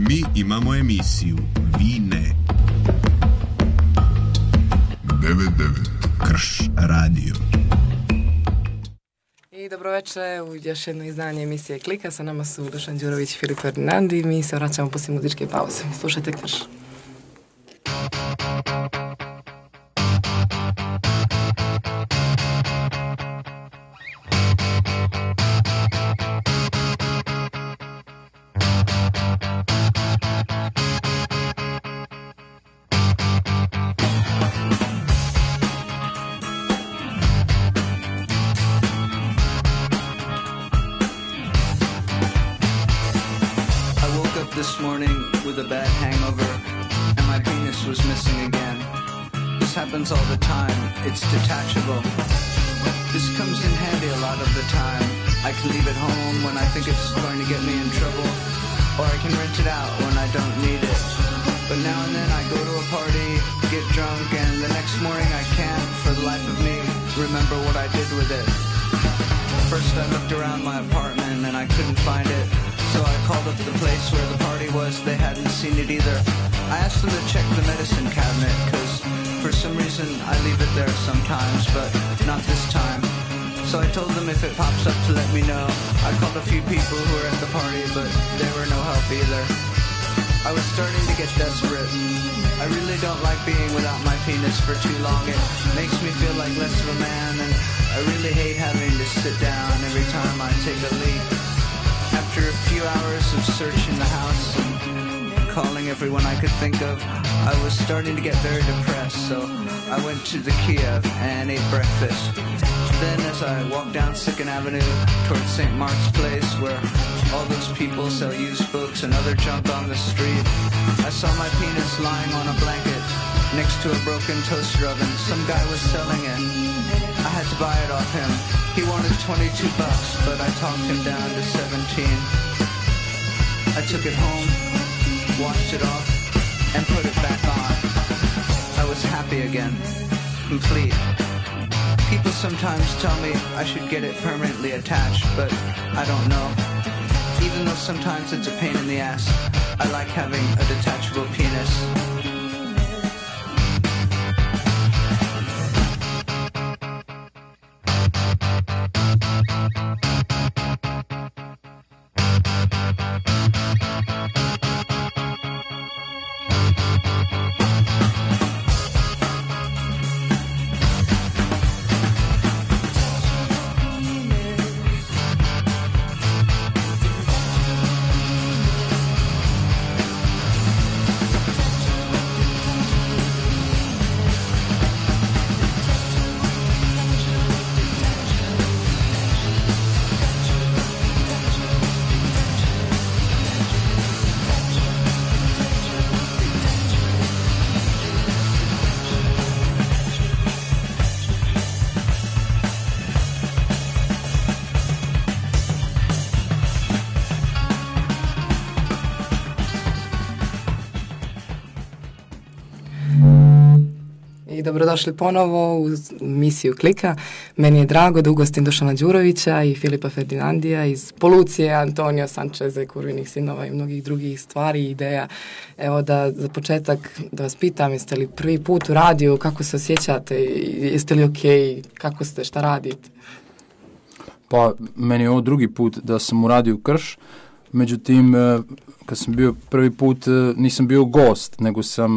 Mi imamo emisiju, vi ne. 99 Krš radio. I dobroveče u još jedno izdanje emisije Klika. Sa nama su Dušan Đurović i Filip Ferdinandi. Mi se vraćamo poslije muzičke pauze. Slušajte Krš. This morning with a bad hangover, and my penis was missing again. This happens all the time, it's detachable. This comes in handy a lot of the time. I can leave it home when I think it's going to get me in trouble, or I can rent it out when I don't need it. But now and then I go to a party, get drunk, and the next morning I can't, for the life of me, remember what I did with it. First I looked around my apartment and I couldn't find it. So I called up the place where the party was, they hadn't seen it either. I asked them to check the medicine cabinet, cause for some reason I leave it there sometimes, but not this time. So I told them if it pops up to let me know. I called a few people who were at the party, but they were no help either. I was starting to get desperate. I really don't like being without my penis for too long. It makes me feel like less of a man, and I really hate having to sit down every time I take a leak. After a few hours of searching the house and calling everyone I could think of, I was starting to get very depressed, so I went to the Kiev and ate breakfast. Then as I walked down Second Avenue towards St. Mark's Place, where all those people sell used books and other junk on the street, I saw my penis lying on a blanket next to a broken toaster oven. Some guy was selling it. I had to buy it off him. He wanted $22, but I talked him down to 17. I took it home, washed it off, and put it back on. I was happy again, complete. People sometimes tell me I should get it permanently attached, but I don't know. Even though sometimes it's a pain in the ass, I like having a detachable penis. Dobrodošli ponovo u misiju Klika. Meni je drago da ugostim Dušana Đurovića i Filipa Ferdinandija iz Polucije, Antonio Sančeze, Kurvinih sinova i mnogih drugih stvari i ideja. Evo da za početak da vas pitam, jeste li prvi put u radiju, kako se osjećate, jeste li okej, kako ste, šta radite? Pa meni je ovo drugi put da sam u radiju Krš, međutim kad sam bio prvi put nisam bio gost, nego sam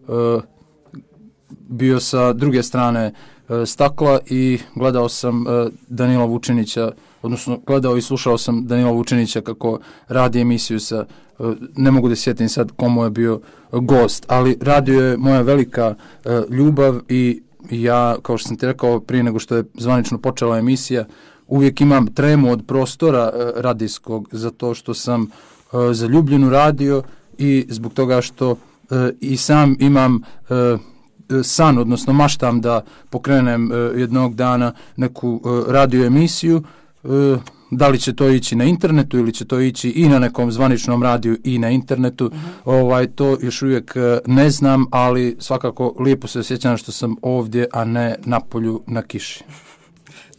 bio sa druge strane stakla i gledao sam Danila Vučinića, odnosno gledao i slušao sam Danila Vučinića kako radi emisiju sa, ne mogu da sjetim sad komu je bio gost, ali radio je moja velika ljubav i ja, kao što sam ti rekao prije nego što je zvanično počela emisija, uvijek imam tremu od prostora radijskog, zato što sam zaljubljen u radio i zbog toga što i sam imam san, odnosno maštam da pokrenem jednog dana neku radio emisiju. Da li će to ići na internetu ili će to ići i na nekom zvaničnom radiju i na internetu, to još uvijek ne znam, ali svakako lijepo se osjećam što sam ovdje, a ne na polju na kiši.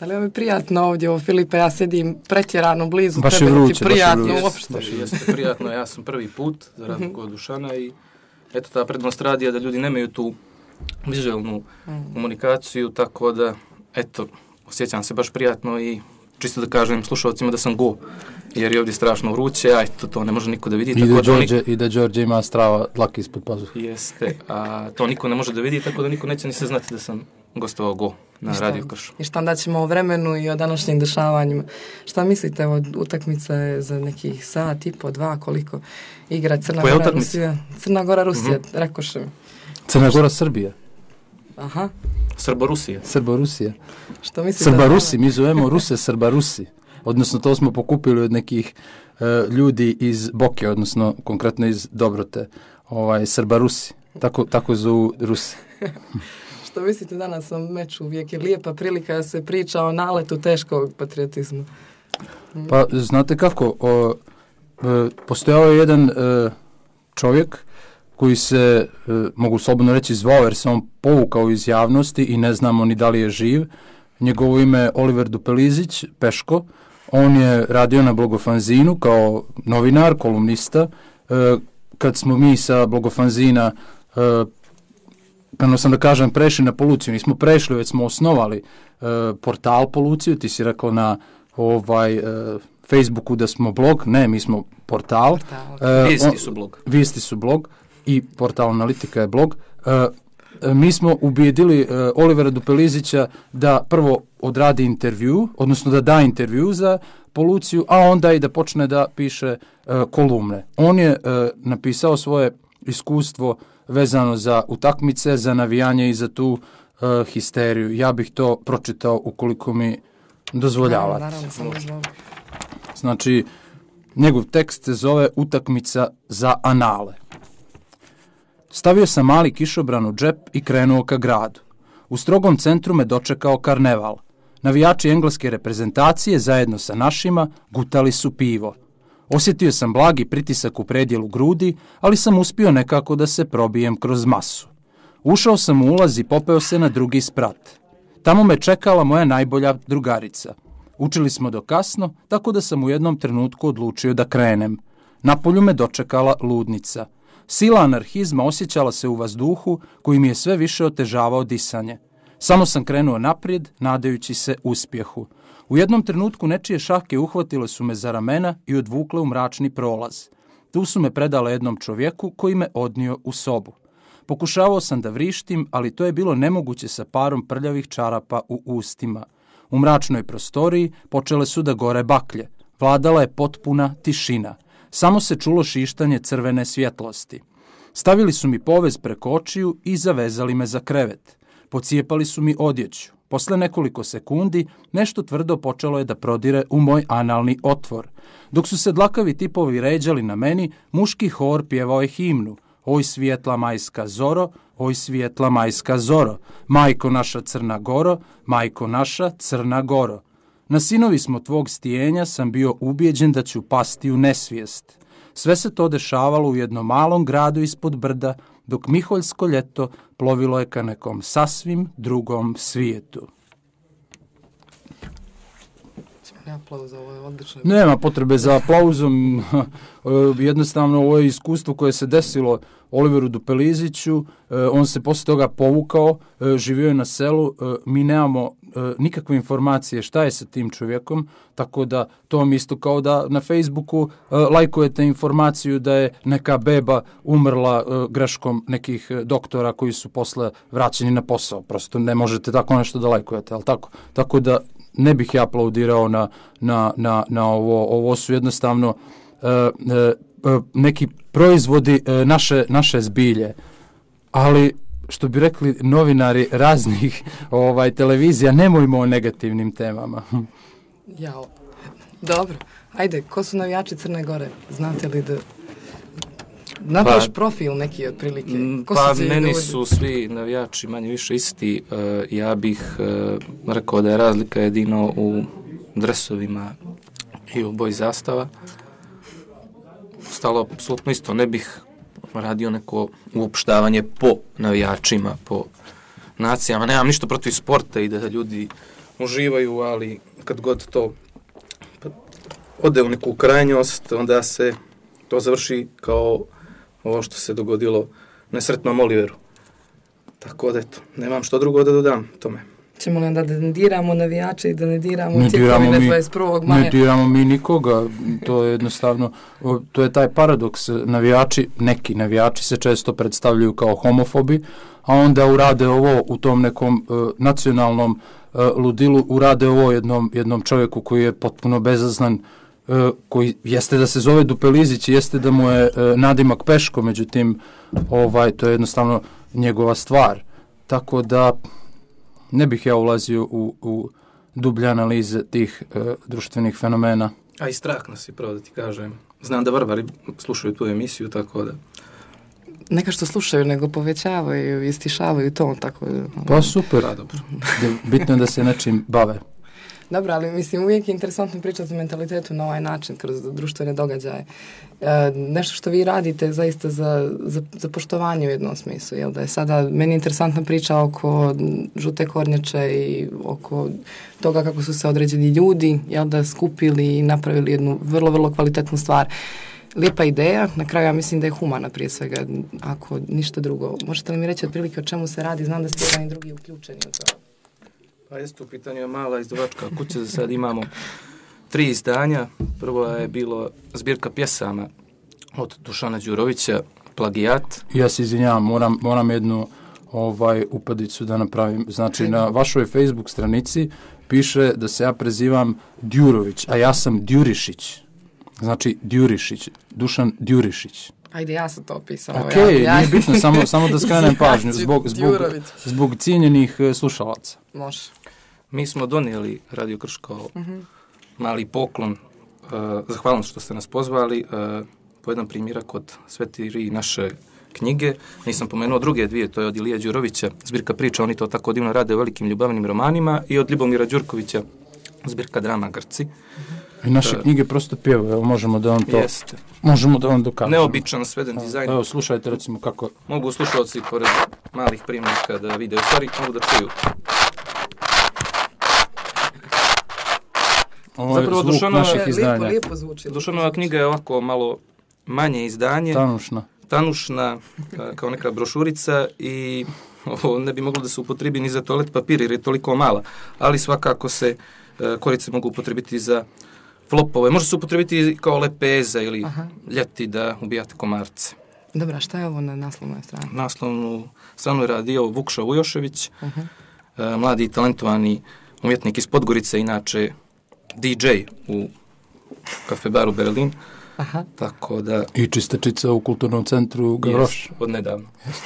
Da li vam je prijatno ovdje, ovo Filipe, ja sjedim pretjerano blizu baš tebe, vruće, ti prijatno baš uopšte. Baš jeste prijatno, ja sam prvi put, za razliku od Dušana i eto ta prednost radija da ljudi nemaju tu vizualnu komunikaciju, tako da, eto, osjećam se baš prijatno i čisto da kažem slušalcima da sam go, jer je ovdje strašno vruće, a eto, to ne može niko da vidi. I da Đorđe ima strava dlake ispod pazuha. Jeste, a to niko ne može da vidi, tako da niko neće ni se znati da sam gostovao go na Radio Krš. I šta onda ćemo o vremenu i o današnjim dešavanjima. Šta mislite od utakmice za nekih sat i po, 2, koliko igra Crna Gora, Rusija? Crna Gora, Rusija, rekoše mi. Crna Gora, Srbija. Aha. Srbo-Rusija. Što mislite? Srba-Rusi, mi zovemo Ruse Srba-Rusi. Odnosno, to smo pokupili od nekih ljudi iz Boke, odnosno konkretno iz Dobrote. Srba-Rusi. Tako zovu Rusi. Što mislite danas o meču? Uvijek je lijepa prilika da se priča o naletu teškog patriotizma. Pa, znate kako, postojao je jedan čovjek koji se, mogu slobodno reći, zvao jer se on povukao iz javnosti i ne znamo ni da li je živ. Njegovo ime je Oliver Dupelizić, Peško. On je radio na Blogofanzinu kao novinar, kolumnista. Kad smo mi sa Blogofanzina, sam da kažem, prešli na Poluciju, nismo prešli, već smo osnovali portal Poluciju, ti si rekao na Facebooku da smo blog, ne, mi smo portal. Vijesti su blog i portal Analitika je blog. Mi smo ubijedili Olivera Dupelizića da prvo odradi intervju, odnosno da da intervju za Poluciju, a onda i da počne da piše kolumne. On je napisao svoje iskustvo vezano za utakmice, za navijanje i za tu histeriju. Ja bih to pročitao ukoliko mi dozvoljavate. Naravno. Znači, njegov tekst se zove Utakmica za anale. Stavio sam mali kišobran u džep i krenuo ka gradu. U strogom centru me dočekao karneval. Navijači engleske reprezentacije zajedno sa našima gutali su pivo. Osjetio sam blagi pritisak u predjelu grudi, ali sam uspio nekako da se probijem kroz masu. Ušao sam u ulaz i popeo se na drugi sprat. Tamo me čekala moja najbolja drugarica. Učili smo do kasno, tako da sam u jednom trenutku odlučio da krenem. Napolju me dočekala ludnica. Sila anarhizma osjećala se u vazduhu koji mi je sve više otežavao disanje. Samo sam krenuo naprijed, nadajući se uspjehu. U jednom trenutku nečije šake uhvatile su me za ramena i odvukle u mračni prolaz. Tu su me predale jednom čovjeku koji me odnio u sobu. Pokušavao sam da vrištim, ali to je bilo nemoguće sa parom prljavih čarapa u ustima. U mračnoj prostoriji počele su da gore baklje. Vladala je potpuna tišina. Samo se čulo šištanje crvene svjetlosti. Stavili su mi povez preko očiju i zavezali me za krevet. Pocijepali su mi odjeću. Posle nekoliko sekundi nešto tvrdo počelo je da prodire u moj analni otvor. Dok su se dlakavi tipovi ređali na meni, muški hor pjevao je himnu. Oj svijetla majska zoro, oj svijetla majska zoro, majko naša Crna Goro, majko naša Crna Goro. Na sinovi smo tvog stijenja sam bio ubijeđen da ću pasti u nesvijest. Sve se to dešavalo u jednom malom gradu ispod brda, dok Miholjsko ljeto plovilo je ka nekom sasvim drugom svijetu. Nema potrebe za aplauzom, jednostavno ovo je iskustvo koje se desilo Oliveru Dupeliziću, on se poslije toga povukao, živio je na selu, mi nemamo nikakve informacije šta je sa tim čovjekom, tako da to vam isto kao da na Facebooku lajkujete informaciju da je neka beba umrla greškom nekih doktora koji su posle vraćeni na posao, prosto ne možete tako nešto da lajkujete, ali tako da ne bih ja aplaudirao na ovo su jednostavno neki proizvodi naše zbilje, ali što bi rekli novinari raznih televizija, nemojmo o negativnim temama. Jao. Dobro, ajde, ko su navijači Crne Gore? Znate li da napraviš profil neki otprilike? Meni su svi navijači manje više isti. Ja bih rekao da je razlika jedino u dresovima i u boji zastava. Stalo apsolutno isto, ne bih radio neko uopštavanje po navijačima, po nacijama. Nemam ništa protiv sporta i da ljudi uživaju, ali kad god to ode u neku krajnjost, onda se to završi kao ovo što se dogodilo nesretnom Oliveru. Tako da eto, nemam što drugo da dodam tome. Ćemo li onda da ne diramo navijače i da ne diramo tijekovine 21. maja? Ne diramo mi nikoga, to je jednostavno, to je taj paradoks. Neki navijači se često predstavljaju kao homofobi, a onda urade ovo u tom nekom nacionalnom ludilu, urade ovo jednom čovjeku koji je potpuno bezaznan, koji jeste da se zove Dupelizić, jeste da mu je nadimak Peško, međutim to je jednostavno njegova stvar. Tako da ne bih ja ulazio u dublje analize tih društvenih fenomena. A i strah nas je, pravo da ti kažem. Znam da barbari slušaju tu emisiju, tako da... Neka što slušaju, nego povećavaju i stišavaju to, tako da... Pa super, Da, dobro. bitno je da se nečim bave. Dobro, ali mislim uvijek je interesantno pričati o mentalitetu na ovaj način, kroz društvene događaje. Nešto što vi radite zaista za poštovanje u jednom smislu, jel da je sada meni interesantna priča oko žute kornjače i oko toga kako su se određeni ljudi, jel da, skupili i napravili jednu vrlo, vrlo kvalitetnu stvar. Lijepa ideja, na kraju ja mislim da je humana prije svega, ako ništa drugo. Možete li mi reći otprilike o čemu se radi? Znam da ste jedan i drugi uključeni u to. Pa jeste, u pitanju je mala izdavačka kuća, za sad imamo 3 izdanja. Prvo je bilo zbirka pjesama od Dušana Đurovića, Plagijat. Ja se izvinjavam, moram jednu upadicu da napravim. Znači, na vašoj Facebook stranici piše da se ja prezivam Đurović, a ja sam Đurišić. Znači, Đurišić, Dušan Đurišić. Ajde, ja sam to opisala. Ok, nije bitno, samo da skrenem pažnju zbog cijenjenih slušalaca. Može. Mi smo donijeli Radio Krško mali poklon, zahvalnost što ste nas pozvali, po jedan primjerak od sve 3 naše knjige. Nisam pomenuo druge 2, to je od Ilije Đurovića, zbirka priča, oni to tako divno rade o velikim ljubavnim romanima, i od Ljubomira Đurkovića, zbirka drama Grci. I naše knjige prosto pjevaju, evo možemo da vam to... Jeste. Možemo da vam dokažemo. Neobičan sveden dizajn. Evo, slušajte recimo kako... Mogu slušalci pored malih primjerka da vide, u stvari mogu da čuju. Ovo je Zapravo, zvuk naših izdanja. Lijepo zvuči. Dušanova knjiga je ovako malo manje izdanje. Tanušna, kao neka brošurica, i ovo ne bi moglo da se upotrebi ni za toalet papir jer je toliko mala. Ali svakako se korice mogu upotrebiti za flopove. Može se upotrebiti kao lepeza ili ljeti da ubijate komarce. Dobra, šta je ovo na naslovnoj strani? Naslovnu stranu je radio Vukša Vujošević, mladi i talentovani umjetnik iz Podgorice, inače DJ u kafe baru Berlin. Tako da... I čistačica u kulturnom centru Gavroš. Od nedavno.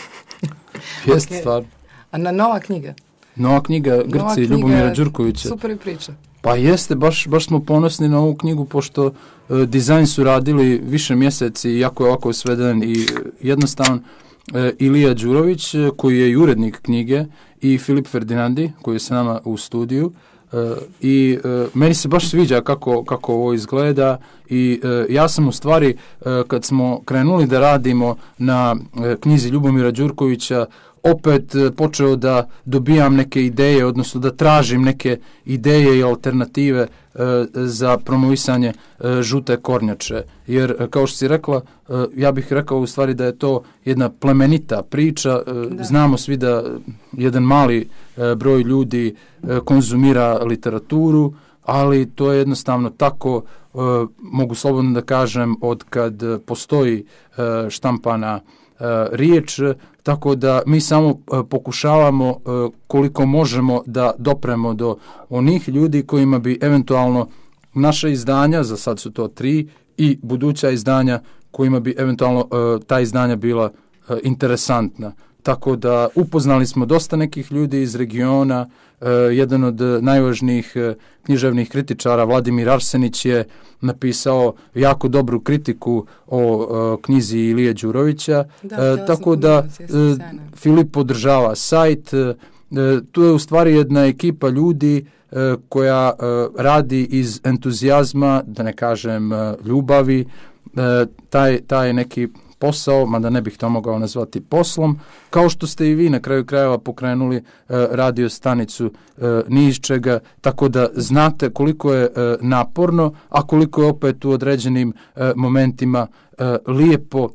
Jeste stvarno. A nova knjiga? Nova knjiga Grci Ljubomira Đurkovića. Super priča. Pa jeste, baš smo ponosni na ovu knjigu, pošto dizajn su radili više mjeseci, iako je ovako sveden i jednostavan. Ilija Đurović, koji je i urednik knjige, i Filip Ferdinandi, koji je s nama u studiju. I meni se baš sviđa kako ovo izgleda, i ja sam u stvari, kad smo krenuli da radimo na knjizi Ljubomira Đurkovića, opet počeo da dobijam neke ideje, odnosno da tražim neke ideje i alternative za promovisanje žute kornjače. Jer, kao što si rekla, ja bih rekao u stvari da je to jedna plemenita priča. Znamo svi da jedan mali broj ljudi konzumira literaturu, ali to je jednostavno tako, mogu slobodno da kažem, od kad postoji štampana riječ, tako da mi samo pokušavamo koliko možemo da dopremo do onih ljudi kojima bi eventualno naša izdanja, za sad su to 3, i buduća izdanja kojima bi eventualno ta izdanja bila interesantna. Tako da upoznali smo dosta nekih ljudi iz regiona. Jedan od najvažnijih književnih kritičara, Vladimir Arsenić, je napisao jako dobru kritiku o knjizi Ilije Đurovića. Tako da Filip podržava sajt. Tu je u stvari jedna ekipa ljudi koja radi iz entuzijazma, da ne kažem ljubavi. Taj neki posao, mada ne bih to mogao nazvati poslom, kao što ste i vi na kraju krajeva pokrenuli radio stanicu ni iz čega, tako da znate koliko je naporno, a koliko je opet u određenim momentima lijepo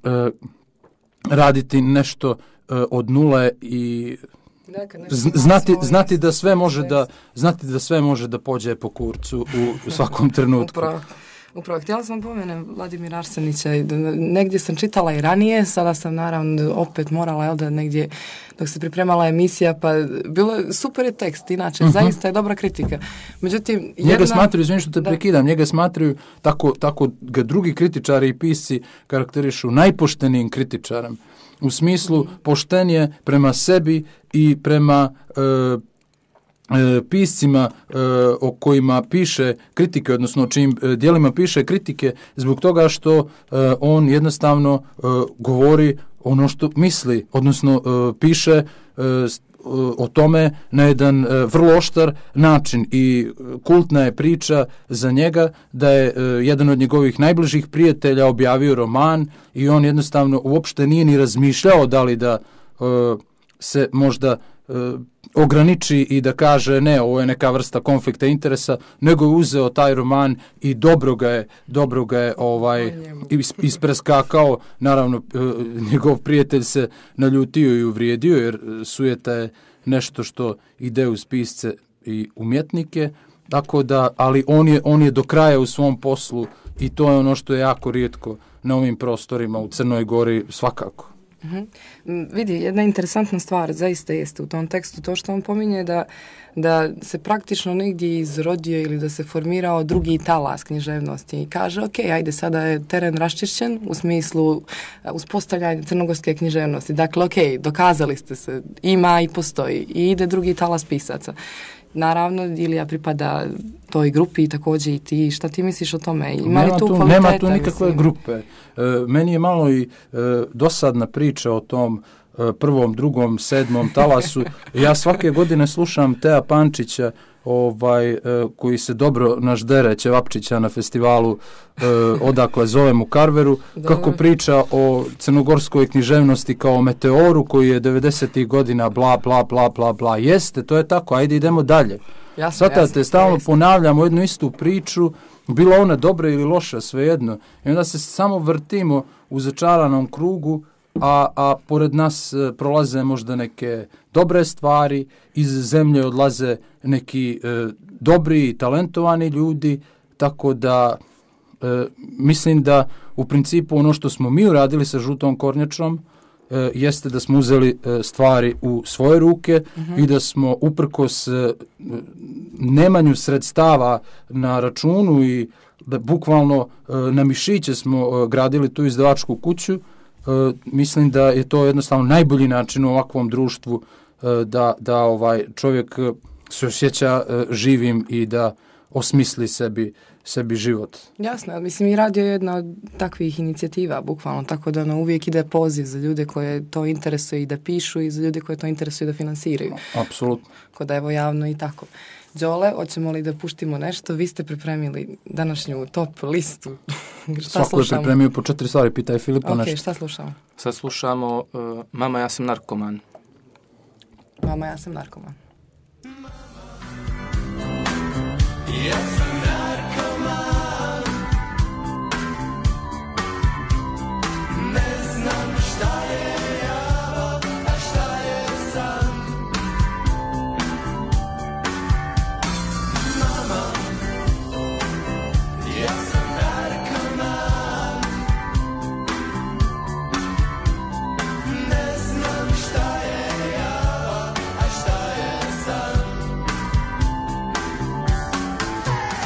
raditi nešto od nule i znati da sve može da pođe po kurcu u svakom trenutku. Upravo, htjela sam pomenem Vladimira Arsenića, negdje sam čitala i ranije, sada sam naravno opet morala, da negdje dok se pripremala emisija, pa bilo je super je tekst, inače, zaista je dobra kritika. Međutim, njega smatraju, izvini što te prekidam, njega smatraju, tako ga drugi kritičari i pisci karakterišu najpoštenijim kritičarem, u smislu poštenje prema sebi i prema piscima o kojima piše kritike, odnosno o čijim dijelima piše kritike, zbog toga što on jednostavno govori ono što misli, odnosno piše o tome na jedan vrlo oštar način i kultna je priča za njega da je jedan od njegovih najbližih prijatelja objavio roman i on jednostavno uopšte nije ni razmišljao da li da se možda ograniči i da kaže ne, ovo je neka vrsta konflikta interesa, nego je uzeo taj roman i dobro ga je ispreskakao. Naravno, njegov prijatelj se naljutio i uvrijedio, jer sujeta je nešto što ide uz pisce i umjetnike, tako da, ali on je do kraja u svom poslu i to je ono što je jako rijetko na ovim prostorima u Crnoj Gori svakako. Vidi, jedna interesantna stvar zaista jeste u tom tekstu to što on pominje da se praktično negdje izrodio ili da se formirao drugi talas književnosti i kaže ok, ajde sada je teren raščišćen u smislu uspostavljanja crnogorske književnosti, dakle ok, dokazali ste se, ima i postoji i ide drugi talas pisaca. Naravno, Ilija pripada toj grupi, također i ti. Šta ti misliš o tome? Nema tu nikakve grupe. Meni je malo i dosadna priča o tom prvom, drugom, sedmom talasu. Ja svake godine slušam Teja Pančića, koji se dobro naždere Ćevapčića na festivalu odakle zovem u Karveru, kako priča o crnogorskoj književnosti kao meteoru koji je 90. godina bla, bla, bla, bla, bla. Jeste, to je tako, ajde idemo dalje. Svatate, stalno ponavljamo jednu istu priču, bila ona dobra ili loša, svejedno. I onda se samo vrtimo u začaranom krugu, a pored nas prolaze možda neke dobre stvari, iz zemlje odlaze neki dobri i talentovani ljudi, tako da mislim da u principu ono što smo mi uradili sa Žutom kornjačom jeste da smo uzeli stvari u svoje ruke i da smo uprkos nemanju sredstava na računu i da bukvalno na mišiće smo gradili tu izdavačku kuću. Mislim da je to jednostavno najbolji način u ovakvom društvu da čovjek se osjeća živim i da osmisli sebi život. Jasno, mislim i radio je jedna od takvih inicijativa, bukvalno, tako da uvijek ide poziv za ljude koje to interesuje i da pišu i za ljude koje to interesuje da finansiraju. Apsolutno. Kod evo javno i tako. Đole, hoćemo li da puštimo nešto? Vi ste pripremili današnju top listu. Svako je pripremio po 4 stvari, pitaj Filipa nešto. Ok, šta slušamo? Sad slušamo Mama, ja sam narkoman. Mama, ja sam narkoman. Ja sam narkoman, ne znam šta je java, a šta je san. Mama, ja sam narkoman, ne znam šta je java, a šta je san.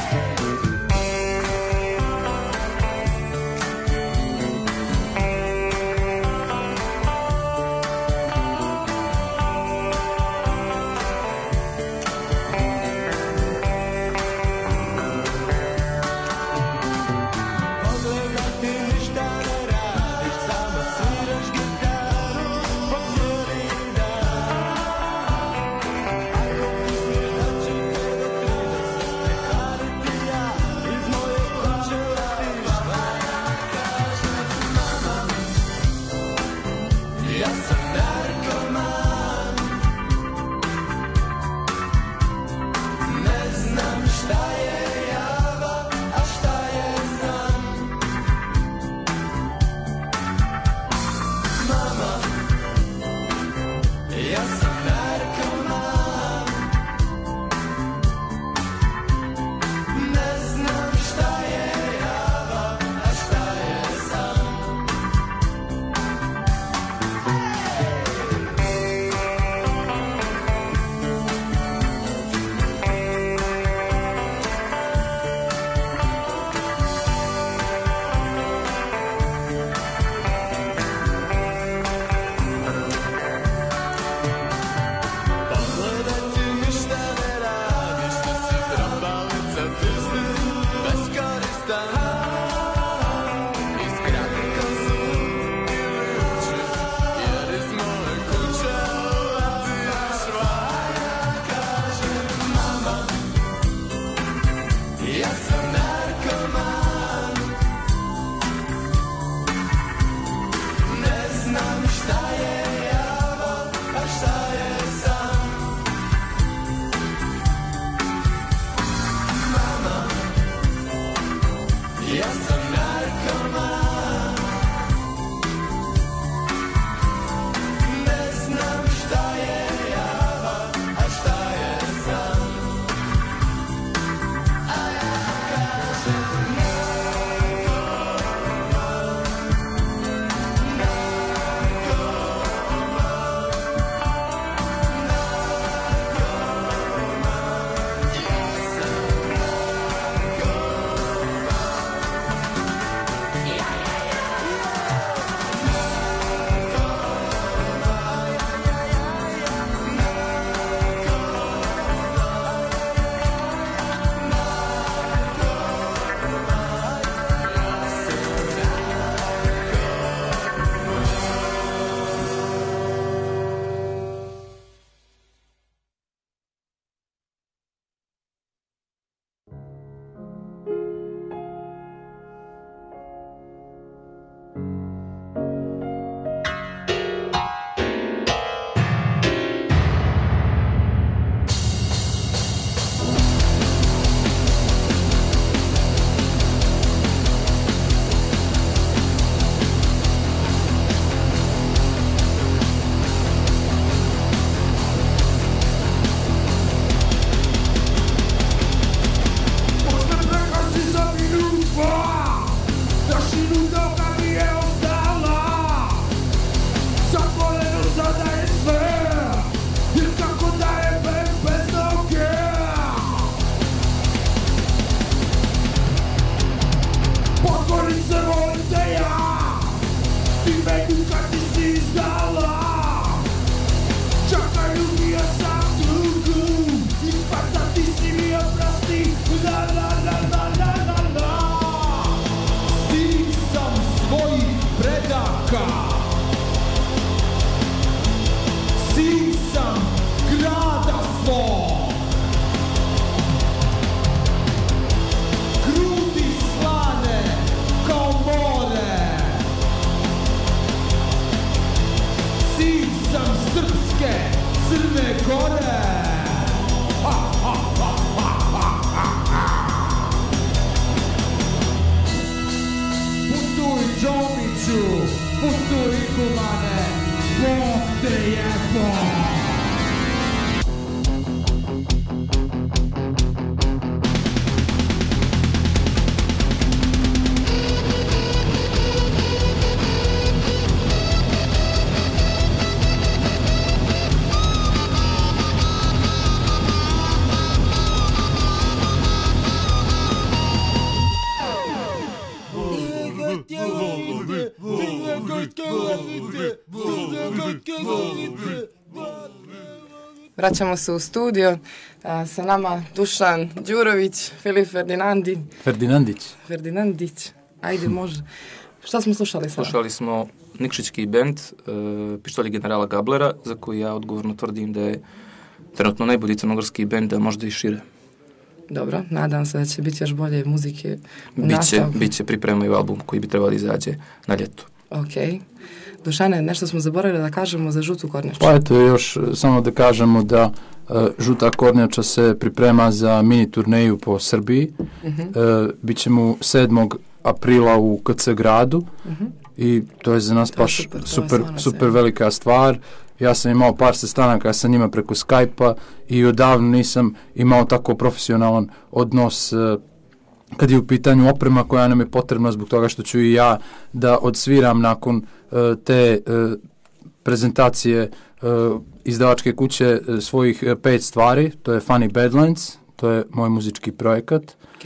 jaka. Sin sam grada svog, grudi slane kao more. Sin sam srpske Crne Gore. Putuj Džomiću, putuj kumane, Bog te jebo. Vraćamo se u studio. Sa nama Dušan Đurović, Filip Ferdinandić. Ajde, može. Šta smo slušali sada? Slušali smo Nikšićki bend, Pištolji generala Gablera, za koji ja odgovorno tvrdim da je trenutno najbolji crnogorski bend, a možda i šire. Dobro, nadam se da će biti još bolje muzike u nastavku. Biće, pripremaju album koji bi trebali izađe na ljetu. Ok. Dušane, nešto smo zaboravili da kažemo za Žutu kornjaču. Pa eto, još samo da kažemo da Žuta kornjača se priprema za mini turneju po Srbiji. Bićemo 7. aprila u KC gradu i to je za nas baš super velika stvar. Ja sam imao par sastanaka sa njima preko Skype-a i odavno nisam imao tako profesionalan odnos kad je u pitanju oprema koja nam je potrebna, zbog toga što ću i ja da odsviram nakon te prezentacije izdavačke kuće svojih 5 stvari. To je Funny Badlands, to je moj muzički projekat.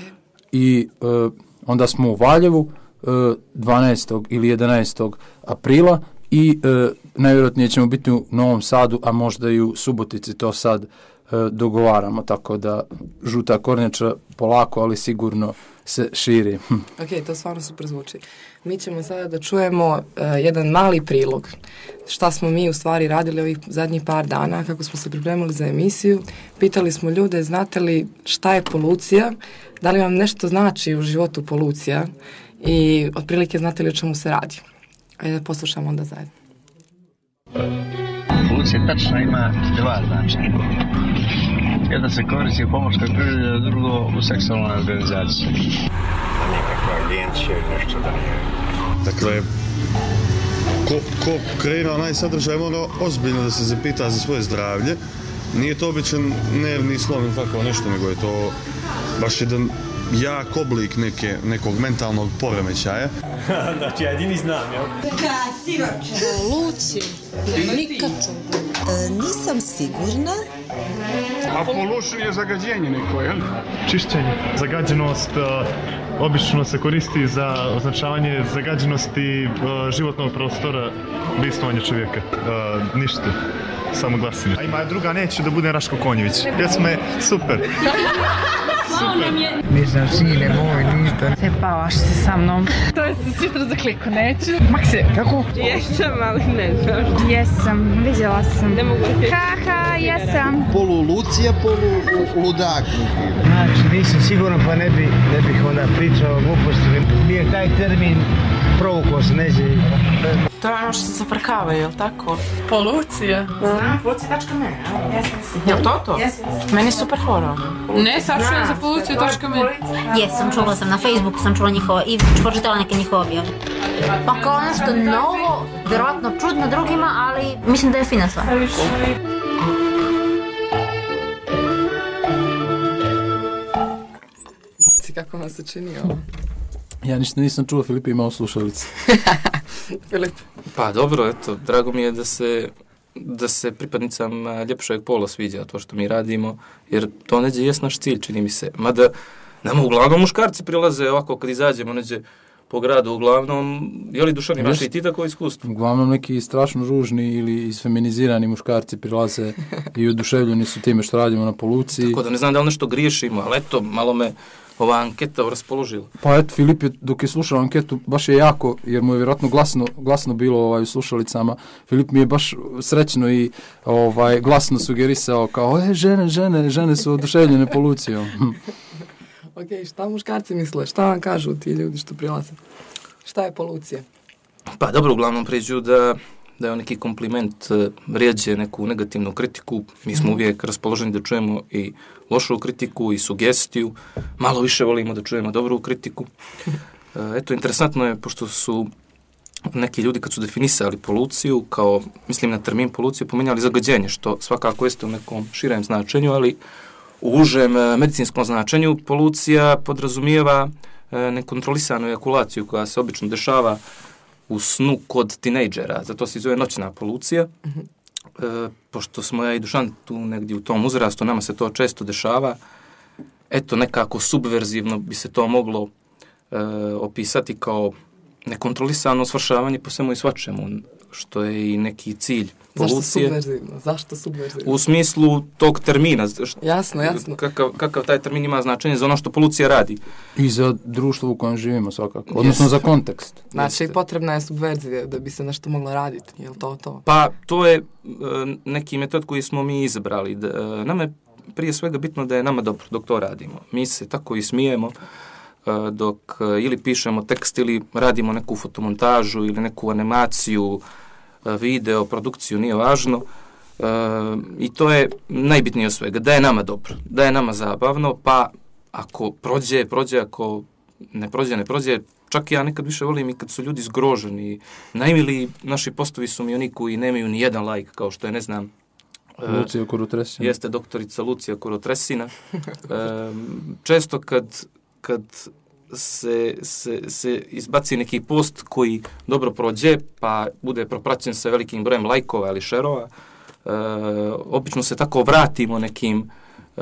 I onda smo u Valjevu 12. ili 11. aprila i najvjerojatnije ćemo biti u Novom Sadu, a možda i u Subotici, to sad dogovaramo, tako da Žuta kornjača polako, ali sigurno se širi. Ok, to stvarno super zvuči. Mi ćemo sada da čujemo jedan mali prilog. Šta smo mi u stvari radili ovih zadnjih par dana, kako smo se pripremili za emisiju. Pitali smo ljude, znate li šta je polucija, da li vam nešto znači u životu polucija i otprilike znate li o čemu se radi. Ajde da poslušamo onda zajedno. Polucija tačno ima 2 značenja. Jedno se koristi u pomorskoj privredi, a drugo u seksualnoj organizaciji. Nekakva agencija ili nešto da nije. Dakle, ko kreira onaj sadržaj mora ozbiljno da se zapita za svoje zdravlje. Nije to običan nervni slom ili tako nešto, nego je to baš jedan jak oblik nekog mentalnog poremećaja. Znači, ja jedini znam, jel? Polucija, Nikaču. Nisam sigurna. A pollution je zagađenje neko, jel? Čišćenje. Zagađenost obično se koristi za označavanje zagađenosti životnog prostora bivstvovanja čovjeka. Ništa. Samo glasine. A ima druga, neće da bude Raško Konjević. Pjesma je super. Super. Nisam sine moj, ništa. Se pavaš se sa mnom. To je se sutra za kliku, neću. Makse, kako? Jesam, ali ne znam. Jesam, vidjela sam. Ne mogu se. Haha, jesam. Polu Lucija, polu ludak. Znači, nisam siguran, pa ne bih onda pričao gluposti. Mi je taj termin provukao se, ne znam. To je ono što se zafrkava, jel tako? Polucija. Znam, polucija.me. Jel to? Meni je super horor. Ne, sad čujem za poluciju.me. Jesam, čula sam, na Facebooku sam čula njihova i pročitala neke njihove objave. Pa kao nešto novo, vjerojatno čudno drugima, ali mislim da je fina stvar. Momci, kako vam se čini ovo? Ja ništa nisam čuo, Filip je imao slušalice. Filip. Pa dobro, eto, drago mi je da se pripadnicama ljepšeg pola sviđa to što mi radimo, jer to neđe jest naš cilj, čini mi se. Mada nama uglavnom muškarci prilaze ovako kad izađemo neđe po gradu, uglavnom, je li Dušan, imaš i ti tako iskustvo? Uglavnom neki strašno ružni ili isfeminizirani muškarci prilaze i oduševljeni su time što radimo na poluciji. Tako da ne znam da li nešto griješimo, ali eto, malo me ova anketa raspoložila? Pa eto, Filip je, dok je slušao anketu, baš je jako, jer mu je vjerojatno glasno bilo u slušalicama, Filip mi je baš srećno i glasno sugerisao kao, žene su oduševljene polucijom. Ok, šta muškarci misle? Šta vam kažu ti ljudi što prilaze? Šta je polucija? Pa dobro, uglavnom priđu da je neki kompliment, rijeđe neku negativnu kritiku. Mi smo uvijek raspoloženi da čujemo i lošu kritiku i sugestiju. Malo više volimo da čujemo dobru kritiku. Eto, interesantno je, pošto su neki ljudi kad su definisali poluciju, kao, mislim na termin poluciju, pominjali zagađenje, što svakako jeste u nekom širem značenju, ali u užem medicinskom značenju polucija podrazumijeva nekontrolisanu ejakulaciju koja se obično dešava u snu kod tinejdžera, zato se zove noćna polucija. Pošto smo ja i Dušan tu negdje u tom uzrastu, nama se to često dešava. Eto, nekako subverzivno bi se to moglo opisati kao nekontrolisano svršavanje po svemu i svačemu, što je i neki cilj polucije. Zašto subverzivno? U smislu tog termina. Jasno. Kakav taj termin ima značenje za ono što polucija radi. I za društvo u kojem živimo svakako, odnosno za kontekst. Znači, potrebna je subverzija da bi se nešto moglo raditi, je li to? Pa, to je neki metod koji smo mi izabrali. Nama je prije svega bitno da je nama dobro dok to radimo. Mi se tako i smijemo dok ili pišemo tekst ili radimo neku fotomontažu ili neku animaciju, video, produkciju, nije važno. I to je najbitnije od svega, da je nama dobro, da je nama zabavno, pa ako prođe, ako ne prođe, čak ja nekad više volim i kad su ljudi zgroženi. Najmiliji naši postovi su mi oni koji nemaju ni jedan like, kao što je, ne znam, Lucija Kurotresina. Jeste doktorica Lucija Kurotresina. Često kad se izbaci neki post koji dobro prođe, pa bude propraćen sa velikim brojem lajkova ili šerova, obično se tako vratimo nekim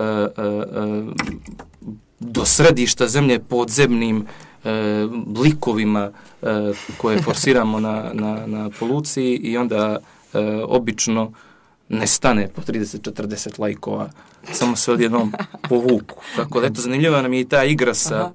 do središta zemlje podzemnim likovima koje forsiramo na poluciji i onda obično ne stane po 30-40 lajkova, samo se odjednom povuku. Tako da, eto, zanimljiva nam je i ta igra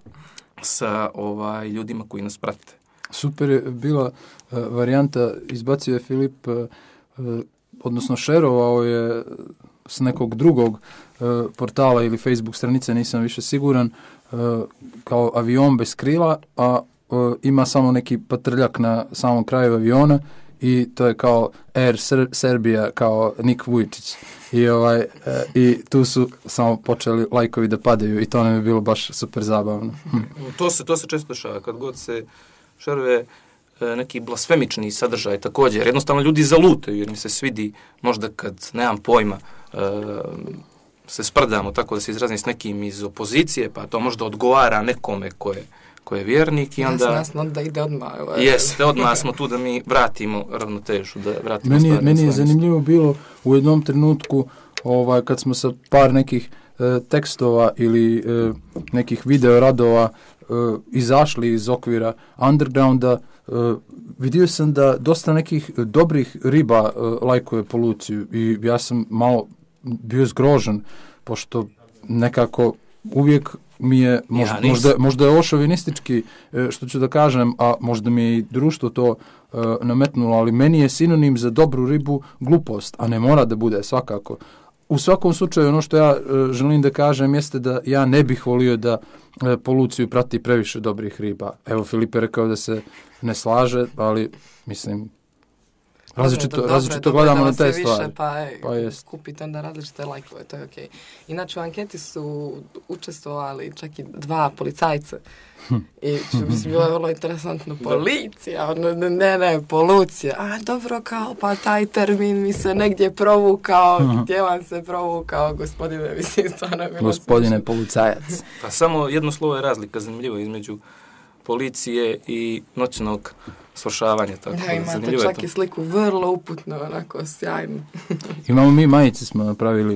sa ljudima koji nas prate. Super je bila varijanta, izbacio je Filip, odnosno šerovao je s nekog drugog portala ili Facebook stranice, nisam više siguran, kao avion bez krila, a ima samo neki patrljak na samom kraju aviona i to je kao Air Serbia, kao Nik Vujčić. I tu su samo počeli lajkovi da padaju i to nam je bilo baš super zabavno. To se često dešava, kad god se šeruje neki blasfemični sadržaj također, jer jednostavno ljudi zalutaju jer mi se svidi, možda kad nemam pojma, se sprdamo, tako da se izrazim, s nekim iz opozicije, pa to možda odgovara nekome ko je vjernik i onda... Jasno, da ide odmah. Jeste, odmah smo tu da mi vratimo ravnotežu, da vratimo stvari. Meni je zanimljivo bilo u jednom trenutku, kad smo sa par nekih tekstova ili nekih video radova izašli iz okvira undergrounda, vidio sam da dosta nekih dobrih riba lajkuje poluciju i ja sam malo bio zgrožen, pošto nekako uvijek mi je, možda je ošovinistički što ću da kažem, a možda mi je i društvo to nametnulo, ali meni je sinonim za dobru ribu glupost, a ne mora da bude svakako. U svakom slučaju, ono što ja želim da kažem jeste da ja ne bih volio da poluciju prati previše dobrih riba. Evo, Filip je rekao da se ne slaže, ali mislim... Različito gledamo na te stvari. Kupite onda različite lajkove, to je okej. Inače, u anketi su učestvovali čak i 2 policajca. I bilo je vrlo interesantno. Policija, polucija. A dobro, kao, pa taj termin mi se negdje provukao. Gdje vam se provukao, gospodine, mislim, stvarno je bilo gospodine policajac. Pa samo jedno slovo je razlika, zanimljivo, između policije i noćnog svršavanja. Tako, da, imate čak i sliku vrlo uputno, onako sjajno. Imamo mi majice, smo napravili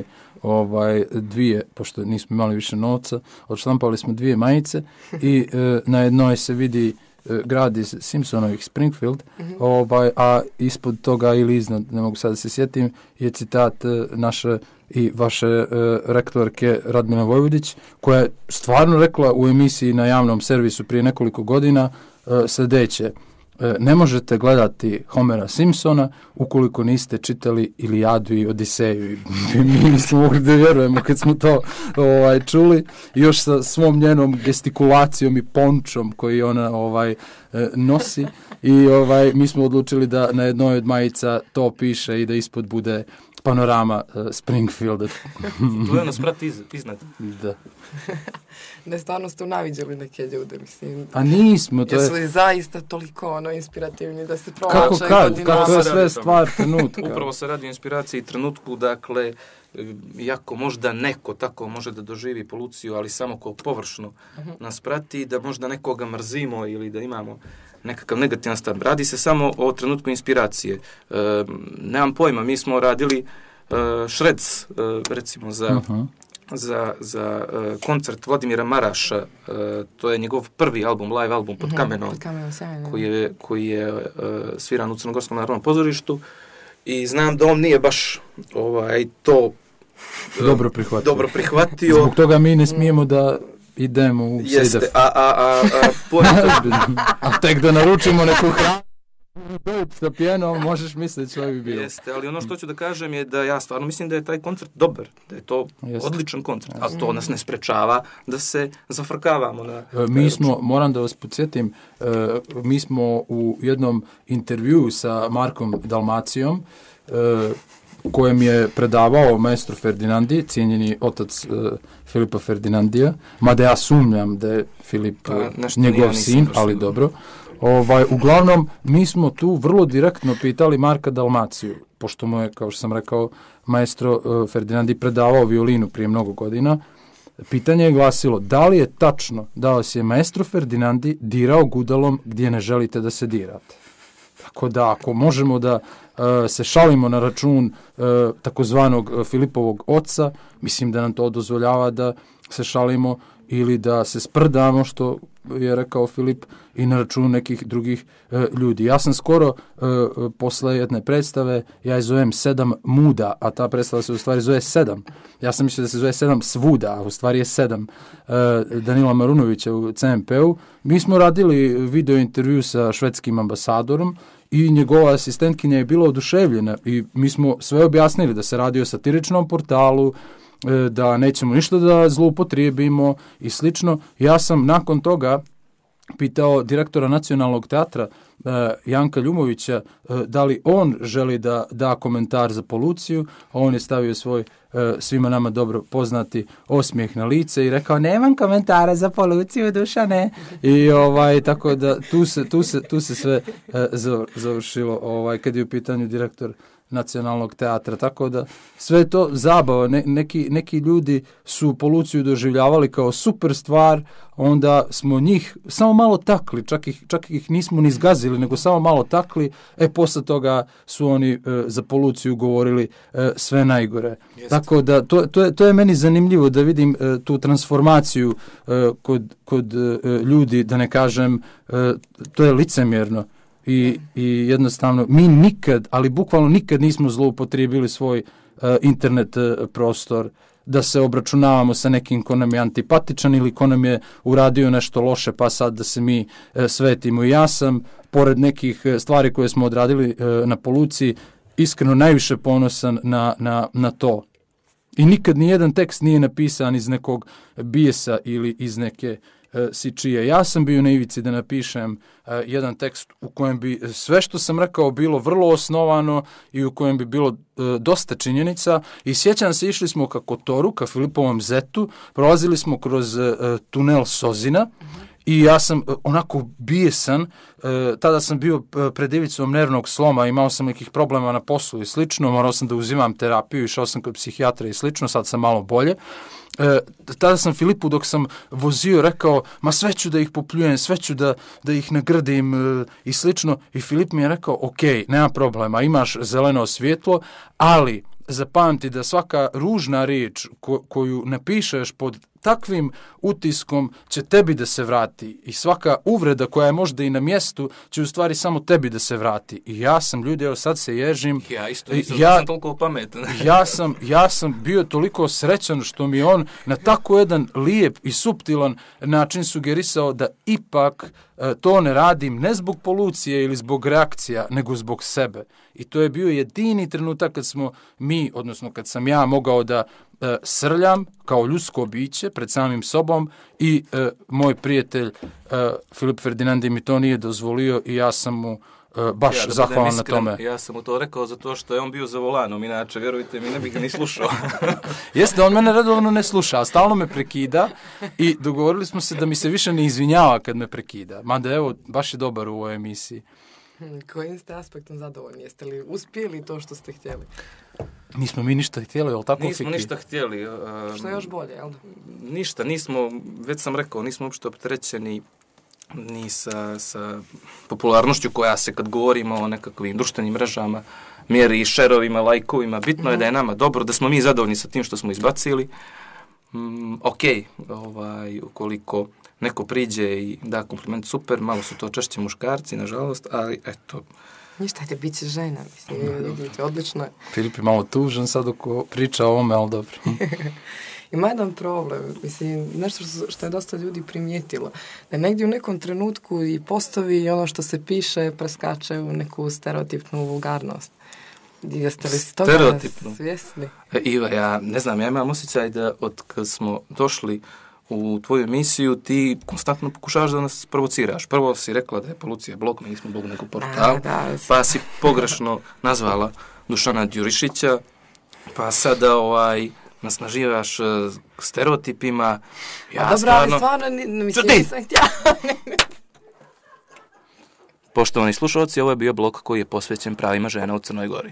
2, pošto nismo imali više novca, odštampali smo 2 majice i na jednoj se vidi grad iz Simpsonovih Springfield, a ispod toga ili iznad, ne mogu sad da se sjetim, je citat naše i vaše rektorke Radmila Vojvodić, koja je stvarno rekla u emisiji na javnom servisu prije nekoliko godina sljedeće: ne možete gledati Homera Simpsona ukoliko niste čitali Ilijadu i Odiseju. Mi nismo mogli da vjerujemo kad smo to čuli, još sa svom njenom gestikulacijom i pončom koji ona nosi, i mi smo odlučili da na jednoj od majica to piše i da ispod bude panorama Springfielda. Tu je ono sprat iznad. Da. Da stvarno ste unaviđali neke ljude, mislim. A nismo. To jesu li zaista toliko inspirativni da se provlače godinama? Kako je sve stvar trenutka. Upravo se radi o inspiraciji trenutku, dakle, jako možda neko tako može da doživi poluciju, ali samo ko površno nas prati, da možda nekoga mrzimo ili da imamo nekakav negativan stav. Radi se samo o trenutku inspiracije. Nemam pojma, mi smo radili Shreds, recimo, za koncert Vladimira Maraša. To je njegov prvi album, live album Pod kamenom, koji je sviran u Crnogorskom narodnom pozorištu, i znam da on nije baš to dobro prihvatio. Zbog toga mi ne smijemo da idemo u Sidef. Jeste, a tek da naručimo neku hranu sa pijenom, možeš misliti što bi bilo. Jeste, ali ono što ću da kažem je da ja stvarno mislim da je taj koncert dobar, da je to odličan koncert, ali to nas ne sprečava da se zafrkavamo. Mi smo, moram da vas podsjetim, mi smo u jednom intervjuu sa Markom Dalmacijom, kojem je predavao maestro Ferdinandi, cijenjeni otac Filipa Ferdinandija, mada ja sumnjam da je Filip njegov sin, ali dobro. Uglavnom, mi smo tu vrlo direktno pitali Marka Dalmaciju, pošto mu je, kao što sam rekao, maestro Ferdinandi predavao violinu prije mnogo godina. Pitanje je glasilo: da li je tačno da vas je maestro Ferdinandi dirao gudalom gdje ne želite da se dirate? Tako da, ako možemo da se šalimo na račun takozvanog Filipovog oca, mislim da nam to dozvoljava da se šalimo ili da se sprdamo, što je rekao Filip, i na račun nekih drugih ljudi. Ja sam skoro posle jedne predstave, ja je zovem 7 muda, a ta predstava se u stvari zove 7. Ja sam mislio da se zove 7 svuda, a u stvari je 7. Danila Marunovića u CMP-u. Mi smo radili video intervju sa švedskim ambasadorom i njegova asistentkinja je bila oduševljena i mi smo sve objasnili da se radi o satiričnom portalu, da nećemo ništa da zloupotrijebimo i slično. Ja sam nakon toga pitao direktora Nacionalnog teatra Janka Ljumovića da li on želi da da komentar za Poluciju, a on je stavio svoj svima nama dobro poznati osmijeh na lice i rekao: nemam komentara za Poluciju, Dušane. I tako da tu se sve završilo kad je u pitanju direktor Nacionalnog teatra, tako da sve to zabava. Neki ljudi su Poluciju doživljavali kao super stvar, onda smo njih samo malo takli, čak ih nismo ni zgazili, nego samo malo takli, posle toga su oni za Poluciju govorili sve najgore. Jeste. Tako da to je meni zanimljivo da vidim tu transformaciju kod ljudi, da ne kažem, to je licemjerno. I jednostavno mi nikad, ali bukvalno nikad nismo zloupotrijebili svoj internet prostor da se obračunavamo sa nekim ko nam je antipatičan ili ko nam je uradio nešto loše, pa sad da se mi svetimo. I ja sam, pored nekih stvari koje smo odradili na Poluciji, iskreno najviše ponosan na to. I nikad ni jedan tekst nije napisan iz nekog bijesa ili iz neke sičije. Ja sam bio na ivici da napišem jedan tekst u kojem bi sve što sam rekao bilo vrlo osnovano i u kojem bi bilo dosta činjenica, i sjećam se, išli smo ka Kotoru, ka Filipovom zetu, prolazili smo kroz tunel Sozina i ja sam onako bijesan, tada sam bio pred ivicom nervnog sloma, imao sam nekih problema na poslu i slično, morao sam da uzimam terapiju, išao sam kod psihijatra i slično, sad sam malo bolje. Tada sam Filipu, dok sam vozio, rekao: ma sve ću da ih popljujem, sve ću da ih nagrdim i slično, i Filip mi je rekao: ok, nema problema, imaš zeleno svjetlo, ali zapamti da svaka ružna riječ koju napišeš pod takvim utiskom će tebi da se vrati i svaka uvreda koja je možda i na mjestu će u stvari samo tebi da se vrati. I ja sam, ljudi, evo sad se ježim. Ja isto nisam, sam toliko pametan. ja sam bio toliko srećan što mi on na tako jedan lijep i suptilan način sugerisao da ipak to ne radim ne zbog polucije ili zbog reakcija, nego zbog sebe. I to je bio jedini trenutak kad smo mi, odnosno kad sam ja mogao da srljam kao ljudsko biće pred samim sobom i moj prijatelj Filip Ferdinandi mi to nije dozvolio i ja sam mu baš zahvalan na tome. Ja sam mu to rekao zato što je on bio za volanom, inače, vjerujte mi, ne bih ga ni slušao. Jeste, on mene redovno ne sluša, stalno me prekida i dogovorili smo se da mi se više ne izvinjava kad me prekida. Mada evo, baš je dobar u ovoj emisiji. Kojim ste aspektom zadovoljni? Jeste li uspjeli to što ste htjeli? Nismo mi ništa htjeli, jel tako? Nismo ništa htjeli. Što je još bolje, jel da? Ništa, nismo, već sam rekao, nismo uopšte opterećeni ni sa popularnošću koja se, kad govorimo o nekakvim društvenim mrežama, mjeri šerovima, lajkovima. Bitno je da je nama dobro, da smo mi zadovoljni sa tim što smo izbacili. Ukoliko neko priđe i da kompliment, super, malo su to češće muškarci, nažalost, ali eto. Ništa, ajde, bit će žena, mislim, vidite, odlično je. Filip je malo tužan sad oko priča o ovome, ali dobro. Ima jedan problem, mislim, nešto što je dosta ljudi primijetilo, da negdje u nekom trenutku i postavi i ono što se piše preskače u neku stereotipnu vulgarnost. Jeste li toga svjesni? Iva, ja ne znam, ja imam osjećaj da od kad smo došli u tvoju emisiju, ti konstantno pokušavaš da nas provociraš. Prvo si rekla da je Polucija blog, mi nismo blog nego portal, pa si pogrešno nazvala Dušana Đurišića, pa sada nas naživaš stereotipima. Ja stvarno nisam htjela. Poštovani slušalci, ovo je bio blog koji je posvećen pravima žena u Crnoj Gori.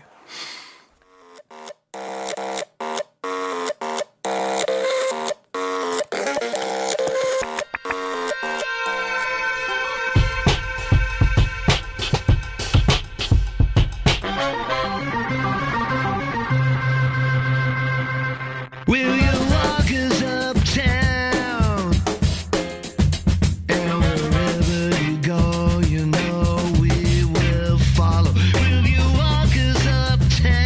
Will you walk us uptown?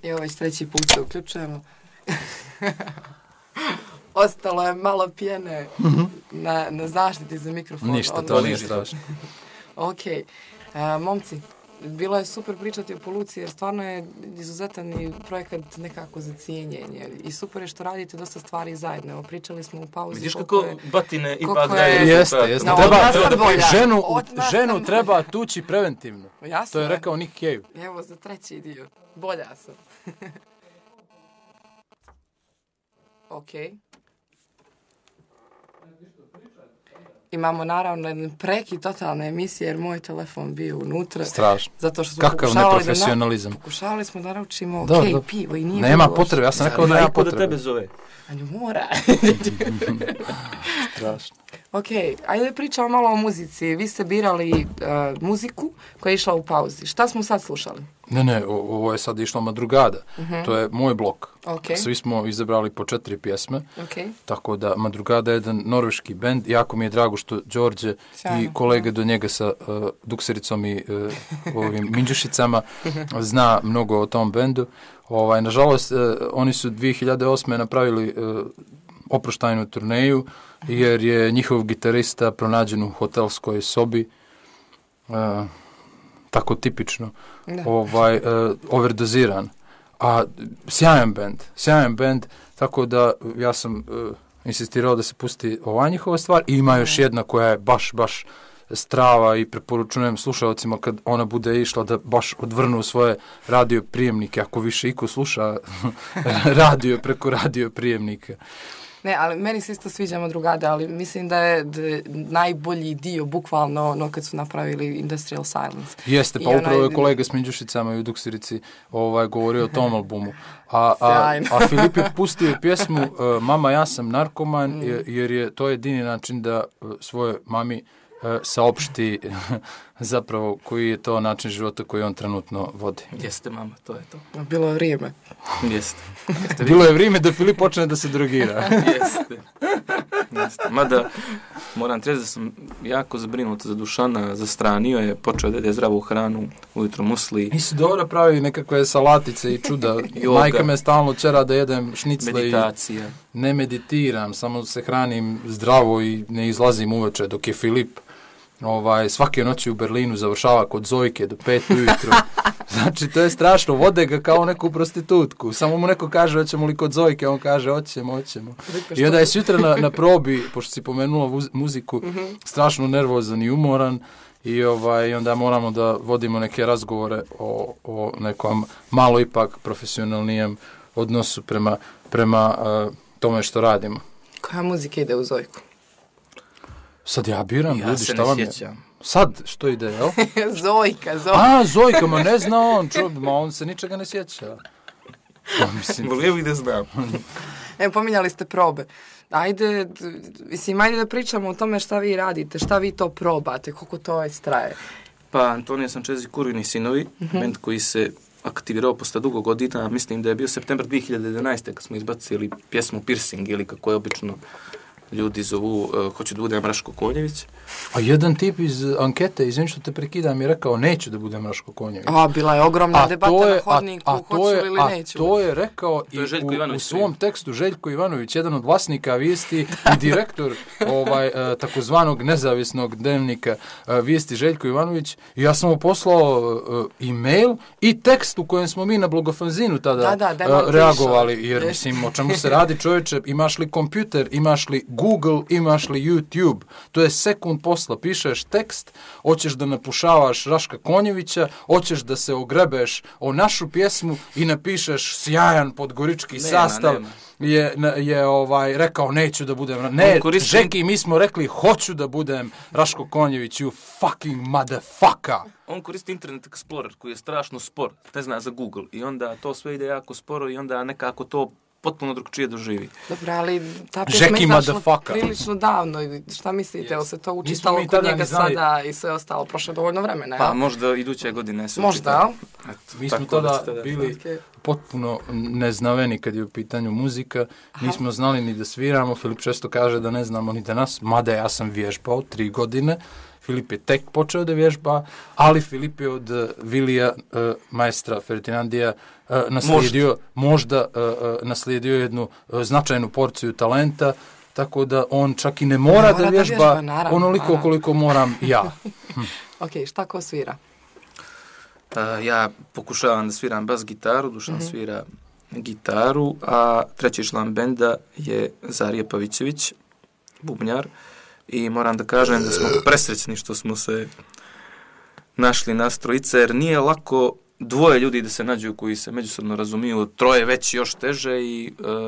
Evo već 3. put se uključujemo. Ostalo je malo pjene na zaštiti za mikrofon. Ništa, to nije strašno. Ok. Momci, bilo je super pričati o Poluciji jer stvarno je izuzetan i projekat nekako za cijenjenje. I super je što radite dosta stvari zajedno. Evo, pričali smo u pauzi. Vidiš kako batine ipak daje. Jeste. Ženu treba tući preventivno. Jasno. To je rekao Nick Cave. Evo za 3. dio. Bolja sam. Ok. Imamo naravno jedan prekid totalne emisije jer moj telefon bio unutra. Strašno. Zato što smo kakav neprofesionalizam. Pokušavali smo da naučimo pivo i nije nema potrebe, ja sam rekao da nema potrebe. Da tebe zove. Anju mora. Strašno. Ok, ajde pričamo malo o muzici. Vi ste birali muziku koja je išla u pauzi. Šta smo sad slušali? Ne, ovo je sad išla Madrugada. To je moj blok. Okay. Svi smo izabrali po 4 pjesme. Okay. Tako da Madrugada je jedan norveški bend. Jako mi je drago što Đorđe i kolege do njega sa duksericom i ovim minđušicama zna mnogo o tom bendu. Nažalost, oni su 2008. napravili oproštajnu turneju jer je njihov gitarista pronađen u hotelskoj sobi. Tako tipično overdoziran. A sjajan bend, tako da ja sam insistirao da se pusti ova njihova stvar i ima još jedna koja je baš strava i preporučujem slušalcima kad ona bude išla da baš odvrnu svoje radio prijemnike, ako više iko sluša radio preko radio prijemnika. Ne, ali meni se isto sviđa Madrugada, ali mislim da je najbolji dio, bukvalno, ono kad su napravili Industrial Silence. Jeste, pa upravo je kolega s Minđušicama i u Duksirici govorio o tom albumu. A Filip je pustio pjesmu Mama, ja sam narkoman, jer je to jedini način da svoje mami saopšti zapravo koji je to način života koji on trenutno vodi. Jeste, mama, to je to. Bilo je vrijeme. Jeste. Bilo je vrijeme da Filip počne da se drogira. Jeste. Mada, moram ti reći da sam jako zabrinut za Dušana, zastranio je, počeo da jede zdravu hranu, ujutro musli. Nisi dobro pravi nekakve salatice i čuda. Majka me stalno čera da jedem šnicle. Meditacija. Ne meditiram, samo se hranim zdravo i ne izlazim uveče, dok je Filip svake noći u Berlinu završava kod Zojke do 5 ujutro. Znači, to je strašno. Vode ga kao neku prostitutku. Samo mu neko kaže, hoćemo li kod Zojke, on kaže, hoćemo. I onda je sutra na probi, pošto si pomenula muziku, strašno nervozan i umoran. I onda moramo da vodimo neke razgovore o nekom malo ipak profesionalnijem odnosu prema tome što radimo. Koja muzika ide u Zojku? Sad ja biram, ja ljudi, šta vam je? Sad, što ide, jel? Zojka. Zojka, ma ne zna on, on se ničega ne sjeća. Volio bih da znam. Pominjali ste probe. Ajde da pričamo o tome šta vi radite, šta vi to probate, koliko to već traje. Pa, Antonija Sančezi, Kurvini sinovi, bend koji se aktivirao posle dugo godina, mislim da je bio septembar 2011. kad smo izbacili pjesmu Piercing, ili kako je obično ljudi zovu, hoću da budem Raško Konjević. A jedan tip iz ankete, izvim što te prekidam, je rekao neću da budem Raško Konjević. Bila je ogromna debata na hodniku, hoću ili neću. A to je rekao i u svom tekstu Željko Ivanović, jedan od vlasnika Vijesti i direktor takozvanog nezavisnog dnevnika Vijesti Željko Ivanović. I ja sam mu poslao e-mail i tekst u kojem smo mi na blogofanzinu tada reagovali. Jer mislim, o čemu se radi, čovječe, imaš li kompjuter, imaš li Google, imaš li YouTube. To je sekund posla. Pišeš tekst, hoćeš da napušavaš Raška Konjevića, hoćeš da se ogrebeš o našu pjesmu i napišeš sjajan podgorički sastav. Je rekao neću da budem... Ne, Žeki, mi smo rekli hoću da budem Raško Konjević, you fucking motherfucker. On koristi Internet Explorer koji je strašno spor, ne zna za Google. I onda to sve ide jako sporo i onda nekako to potpuno drugčije doživi. Dobro, ali ta pjesma je izašla prilično davno. Šta mislite, ili se to učitalo kod njega sada i sve ostalo, prošlo dovoljno vremena? Pa možda iduće godine se možda, mi smo tada bili potpuno neznaveni kad je u pitanju muzika. Nismo znali ni da sviramo. Filip često kaže da ne znamo ni da nas. Mada ja sam vježbao 3 godine. Filip je tek počeo da vježba, ali Filip je od Vilija, maestra Ferdinandija, naslijedio jednu značajnu porciju talenta, tako da on čak i ne mora da vježba onoliko koliko moram ja. Ok, šta ko svira? Ja pokušavam da sviram bas gitaru, Dušan svira gitaru, a treći član benda je Zarija Pavićević, bubnjar, i moram da kažem da smo presrećni što smo se našli nas trojice, jer nije lako dvoje ljudi da se nađu koji se međusobno razumiju, troje već još teže i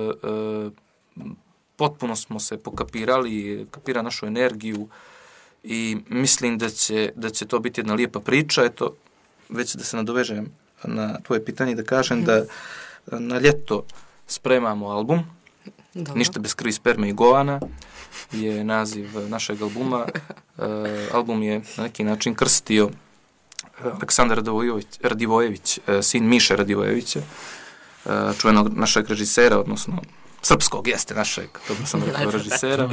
potpuno smo se pokapirali, kapira našu energiju i mislim da će to biti jedna lijepa priča. Eto, već da se nadovežem na tvoje pitanje, da kažem da na ljeto spremamo album. Dobro. Ništa bez krvi, sperme i govana je naziv našeg albuma. Album je na neki način krstio Aleksandar Radivojević, sin Miše Radivojevića, čuvenog našeg režisera, odnosno srpskog, jeste našeg, dobro sam rekao, režisera,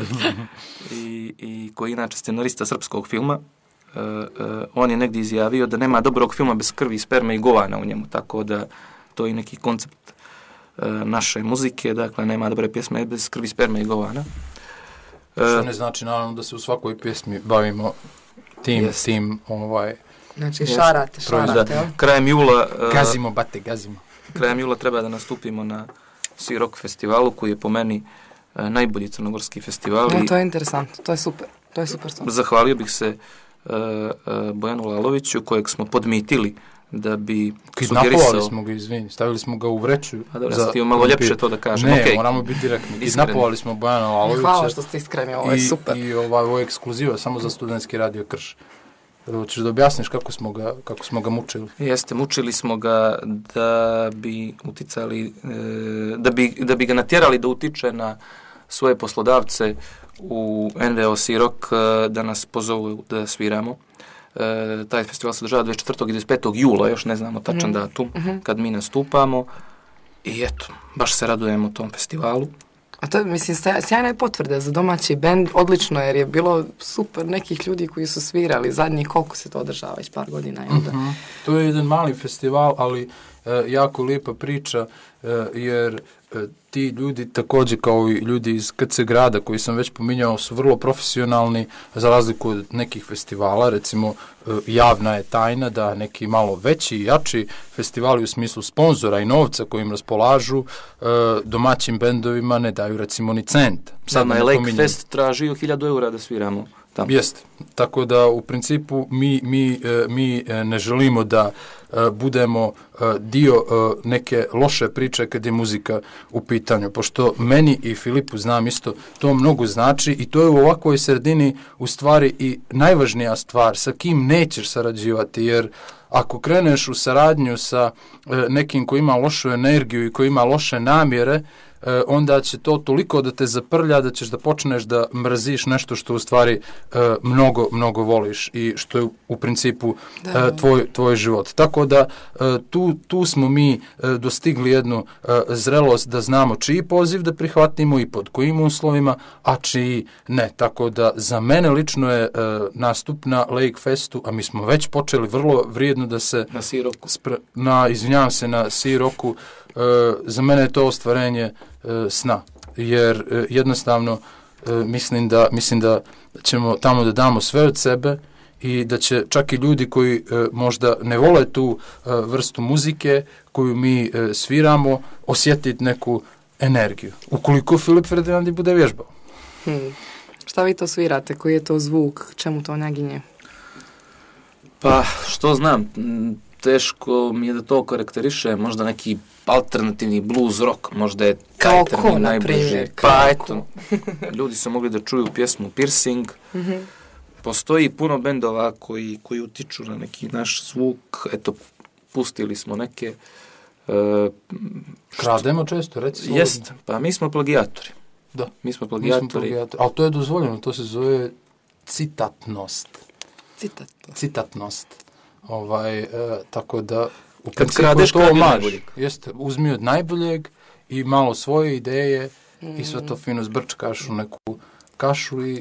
i koji je inače scenarista srpskog filma. On je negdje izjavio da nema dobrog filma bez krvi, sperme i govana u njemu, tako da to je neki koncept naše muzike, dakle nema dobre pjesme bez krvi, sperme i govana. Što ne znači naravno da se u svakoj pjesmi bavimo tim znači šarate. Krajem jula gazimo. Krajem jula treba da nastupimo na Sea Rock festivalu, koji je po meni najbolji crnogorski festival. No, to je interesantno, to je super. Zahvalio bih se Bojanu Laloviću, kojeg smo podmitili da bi kidnapovali smo ga, izvini, stavili smo ga u vreću. A dobro, ja sam malo ljepše to da kažem. Ne, moramo biti direktni. Kidnapovali smo Bojana Lalovića. Hvala što ste iskreni, ovo je super. I ovo je ekskluziva samo za studentski radio Krš. Hoćeš da objasniš kako smo ga mučili? Jeste, mučili smo ga da bi uticali, da bi ga natjerali da utiče na svoje poslodavce u NVO Sea Rock da nas pozovu da sviramo. Taj festival se održava 24. i 25. jula, još ne znamo tačan datum, kad mi nastupamo. I eto, baš se radujemo tom festivalu. A to je, mislim, sjajna je potvrda za domaći bend, odlično, jer je bilo super nekih ljudi koji su svirali zadnjih, koliko se to održava, već par godina. To je jedan mali festival, ali jako lijepa priča, jer ti ljudi također kao i ljudi iz KC grada koji sam već pominjao su vrlo profesionalni, za razliku od nekih festivala. Recimo javna je tajna da neki malo veći i jači festivali u smislu sponzora i novca kojim raspolažu domaćim bendovima ne daju recimo ni cent. Sad je Lake Fest tražio 1000 eura da sviramo tamo. Jeste, tako da u principu mi ne želimo da budemo dio neke loše priče kad je muzika u pitanju, pošto meni i Filipu, znam isto, to mnogo znači i to je u ovakvoj sredini u stvari i najvažnija stvar, sa kim nećeš sarađivati, jer ako kreneš u saradnju sa nekim koji ima lošu energiju i koji ima loše namjere, onda će to toliko da te zaprlja da ćeš da počneš da mrziš nešto što u stvari mnogo voliš i što je u principu tvoj život. Tako da tu smo mi dostigli jednu zrelost da znamo čiji poziv da prihvatimo i pod kojim uslovima, a čiji ne. Tako da za mene lično je nastup na Lake Festu, a mi smo već počeli vrlo vrijedno da se na Sea Rocku. Na Sea Rocku, za mene je to ostvarenje sna, jer jednostavno mislim da ćemo tamo da damo sve od sebe i da će čak i ljudi koji možda ne vole tu vrstu muzike koju mi sviramo osjetiti neku energiju. Ukoliko Filip Ferdinandi bude vježbao. Šta vi to svirate? Koji je to zvuk? Čemu to naginje? Pa, što znam, teško mi je da to karakteriše, možda neki alternativni blues rock, možda je taj termin najbliži. Pa eto, ljudi su mogli da čuju pjesmu Piercing. Postoji puno bendova koji utiču na neki naš zvuk. Eto, pustili smo neke. Krademo često, reci. Jest, pa mi smo plagijatori. Da, mi smo plagijatori. Ali to je dozvoljeno, to se zove citatnost. Citatnost. Tako da u principu to omaž. Jeste, uzmi od najboljeg i malo svoje ideje i sve to fino zbrčkaš u neku kašu i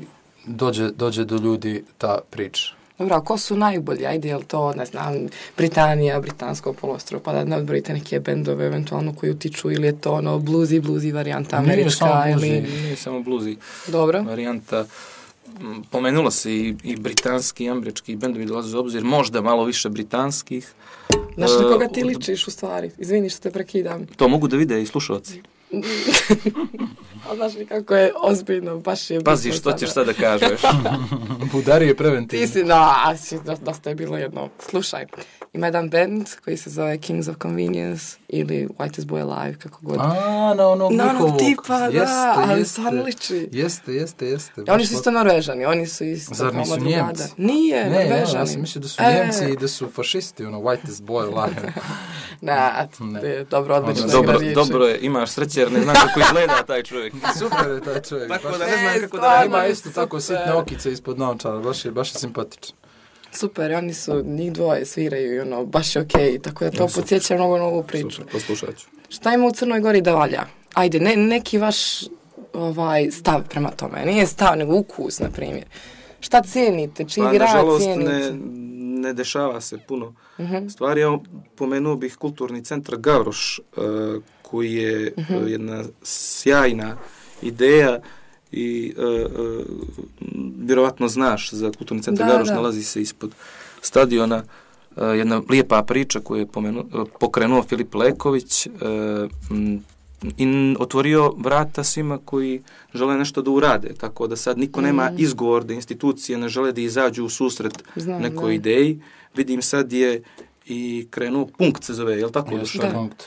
dođe do ljudi ta priča. Dobro, a ko su najbolji? Ajde, je li to, ne znam, Britanija, britansko poloostrvo, pa da ne odbrojite neke bendove eventualno koji utiču, ili je to ono bluesy varijanta američka? Nije samo bluesy. Dobro. Varijanta. Pomenula se i britanski i američki bendovi dolaze u obzir, možda malo više britanskih. Znaš na koga ti ličiš u stvari? Izvini što te prekidam. To mogu da vide i slušalci. Ali znaš mi kako je ozbiljno, baš je... Pazi što ćeš sad da kažeš. Budari je preventivno. Ti si, dosta je bilo jedno. Slušaj, ima jedan band koji se zove Kings of Convenience ili Whitest Boy Alive, kako god. Na onog tipa, da, ali stvarno liči. Jeste. Oni su isto Norvežani, oni su isto... Zar nisu Njemci? Nije, Norvežani. Ja sam mislio da su Njemci i da su fašisti, Whitest Boy Alive. Dobro, odlično. Dobro je, imaš sreće jer ne znam kako izgleda taj čovjek. Super je taj čovjek. Tako da ne znam kako da... Ima isto tako sitne okice ispod naočara, baš je simpatičan. Super, oni su, njih dvoje sviraju i ono, baš je okej, tako da to podsjeća mnogo na ovu priču. Super, poslušat ću. Šta ima u Crnoj Gori da valja? Ajde, neki vaš stav prema tome, nije stav, nego ukus, na primjer. Šta cijenite, čiji rad cijenite? Nažalost, ne dešava se puno stvari. Ja pomenuo bih kulturni centar Gavroš, koji je jedna sjajna ideja i vjerovatno znaš za kulturni centar Gavroš, nalazi se ispod stadiona. Jedna lijepa priča koju je pokrenuo Filip Leković i otvorio vrata svima koji žele nešto da urade, tako da sad niko nema izgovor da institucije ne žele da izađu u susret nekoj ideji. Vidim sad je i krenuo Punkt se zove, je li tako? Punkt.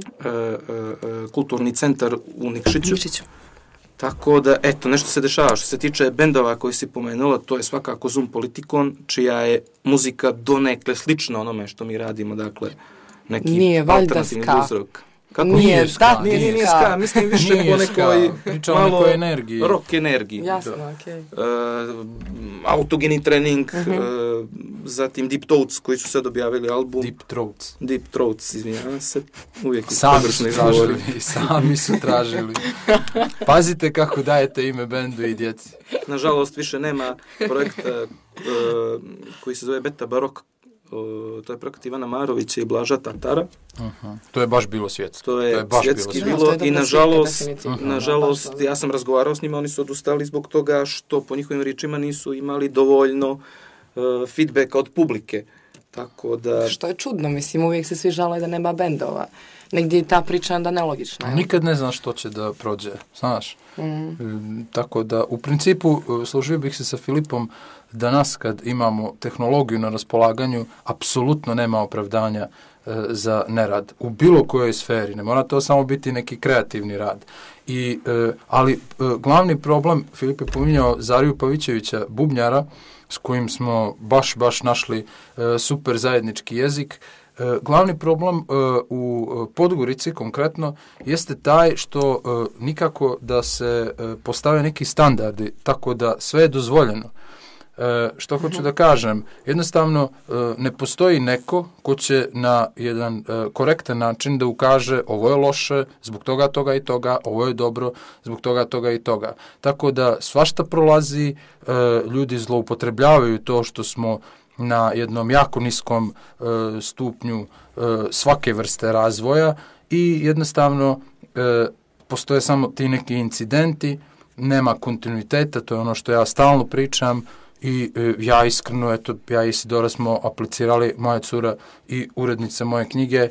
Kulturni centar u Nikšiću. Tako da, eto, nešto se dešava. Što se tiče bendova koji si pomenula, to je svakako Zoom Politikon, čija je muzika donekle slična onome što mi radimo, dakle, neki alternativni uzrok. Kako? Nije ska. Mislim više po nekoj malo rock energiji. Jasno, okej. Autogeni trening, zatim Deep Throats koji su sad objavili album. Deep Throats, izvinjavam se. Uvijek Sami su tražili. Pazite kako dajete ime bendu i djeci. Nažalost, više nema projekta koji se zove Beta Barok. To je projekt Ivana Marovića i Blaža Tatara. To je baš bilo svjetski. To je svjetski bilo i nažalost ja sam razgovarao s njima, oni su odustali zbog toga što po njihovim riječima nisu imali dovoljno feedbacka od publike. Tako da... Što je čudno, mislim, uvijek se svi žale da nema bendova. Negdje je ta priča onda nelogična. Nikad ne znam što će da prođe, znaš. Tako da, u principu, složio bih se sa Filipom danas kad imamo tehnologiju na raspolaganju, apsolutno nema opravdanja za nerad. U bilo kojoj sferi, ne mora to samo biti neki kreativni rad. Ali glavni problem, Filip je pominjao Zariju Pavićevića, bubnjara, s kojim smo baš našli super zajednički jezik. Glavni problem u Podgorici konkretno jeste taj što nikako da se postave neki standardi, tako da sve je dozvoljeno. Što hoću da kažem, jednostavno ne postoji neko ko će na jedan korektan način da ukaže ovo je loše, zbog toga i toga, ovo je dobro, zbog toga i toga. Tako da svašta prolazi, ljudi zloupotrebljavaju to što smo na jednom jako niskom stupnju svake vrste razvoja i jednostavno postoje samo ti neki incidenti, nema kontinuiteta, to je ono što ja stalno pričam i ja iskreno, ja i Isidora smo aplicirali, moja cura i urednica moje knjige,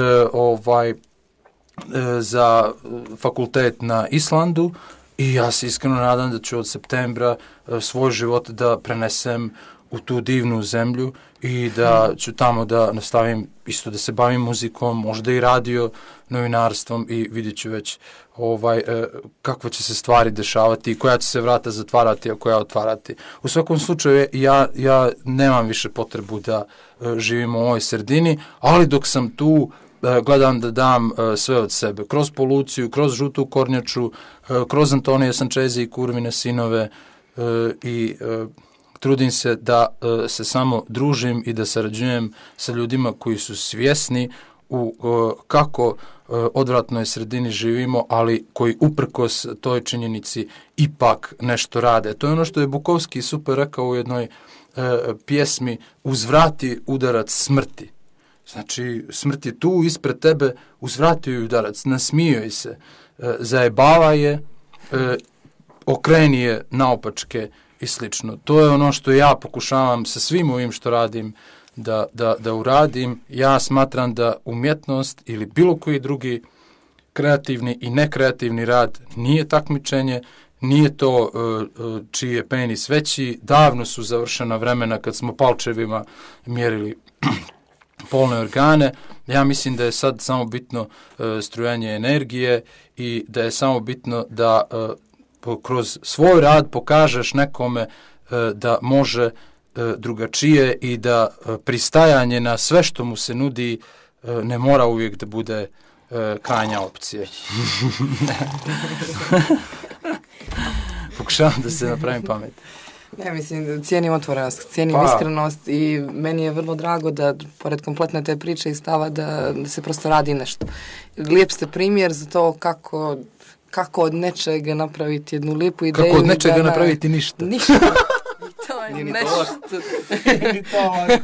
za fakultet na Islandu i ja se iskreno nadam da ću od septembra svoj život da prenesem u tu divnu zemlju i da ću tamo da nastavim isto da se bavim muzikom, možda i radio novinarstvom i vidjet ću već kakve će se stvari dešavati, koja će se vrata zatvarati, a koja otvarati. U svakom slučaju ja nemam više potrebu da živim u ovoj sredini, ali dok sam tu gledam da dam sve od sebe. Kroz Poluciju, kroz Žutu Kornjaču, kroz Antonija Sančeze i Kurvine sinove i trudim se da se samo družim i da sarađujem sa ljudima koji su svjesni u kako odvratnoj sredini živimo, ali koji uprkos toj činjenici ipak nešto rade. To je ono što je Bukovski super rekao u jednoj pjesmi: uzvrati udarac smrti. Znači, smrt je tu ispred tebe, uzvrati joj udarac, nasmijoj se, zajebava je, okreni je naopačke i slično. To je ono što ja pokušavam sa svim ovim što radim da uradim. Ja smatram da umjetnost ili bilo koji drugi kreativni i nekreativni rad nije takmičenje, nije to čiji je penis veći. Davno su završena vremena kad smo palčevima mjerili polne organe. Ja mislim da je sad samo bitno strujanje energije i da je samo bitno da kroz svoj rad pokažeš nekome da može drugačije i da pristajanje na sve što mu se nudi ne mora uvijek da bude krajnja opcija. Pokušavam da se napravim pamet. Ne, mislim, cijenim otvorenost, cijenim iskrenost i meni je vrlo drago da, pored kompletne te priče i stava, da se prosto radi nešto. Lijep ste primjer za to kako od nečega napraviti jednu lijepu ideju. Kako od nečega napraviti ništa. Ništa. To je nešto. Ni to ovako.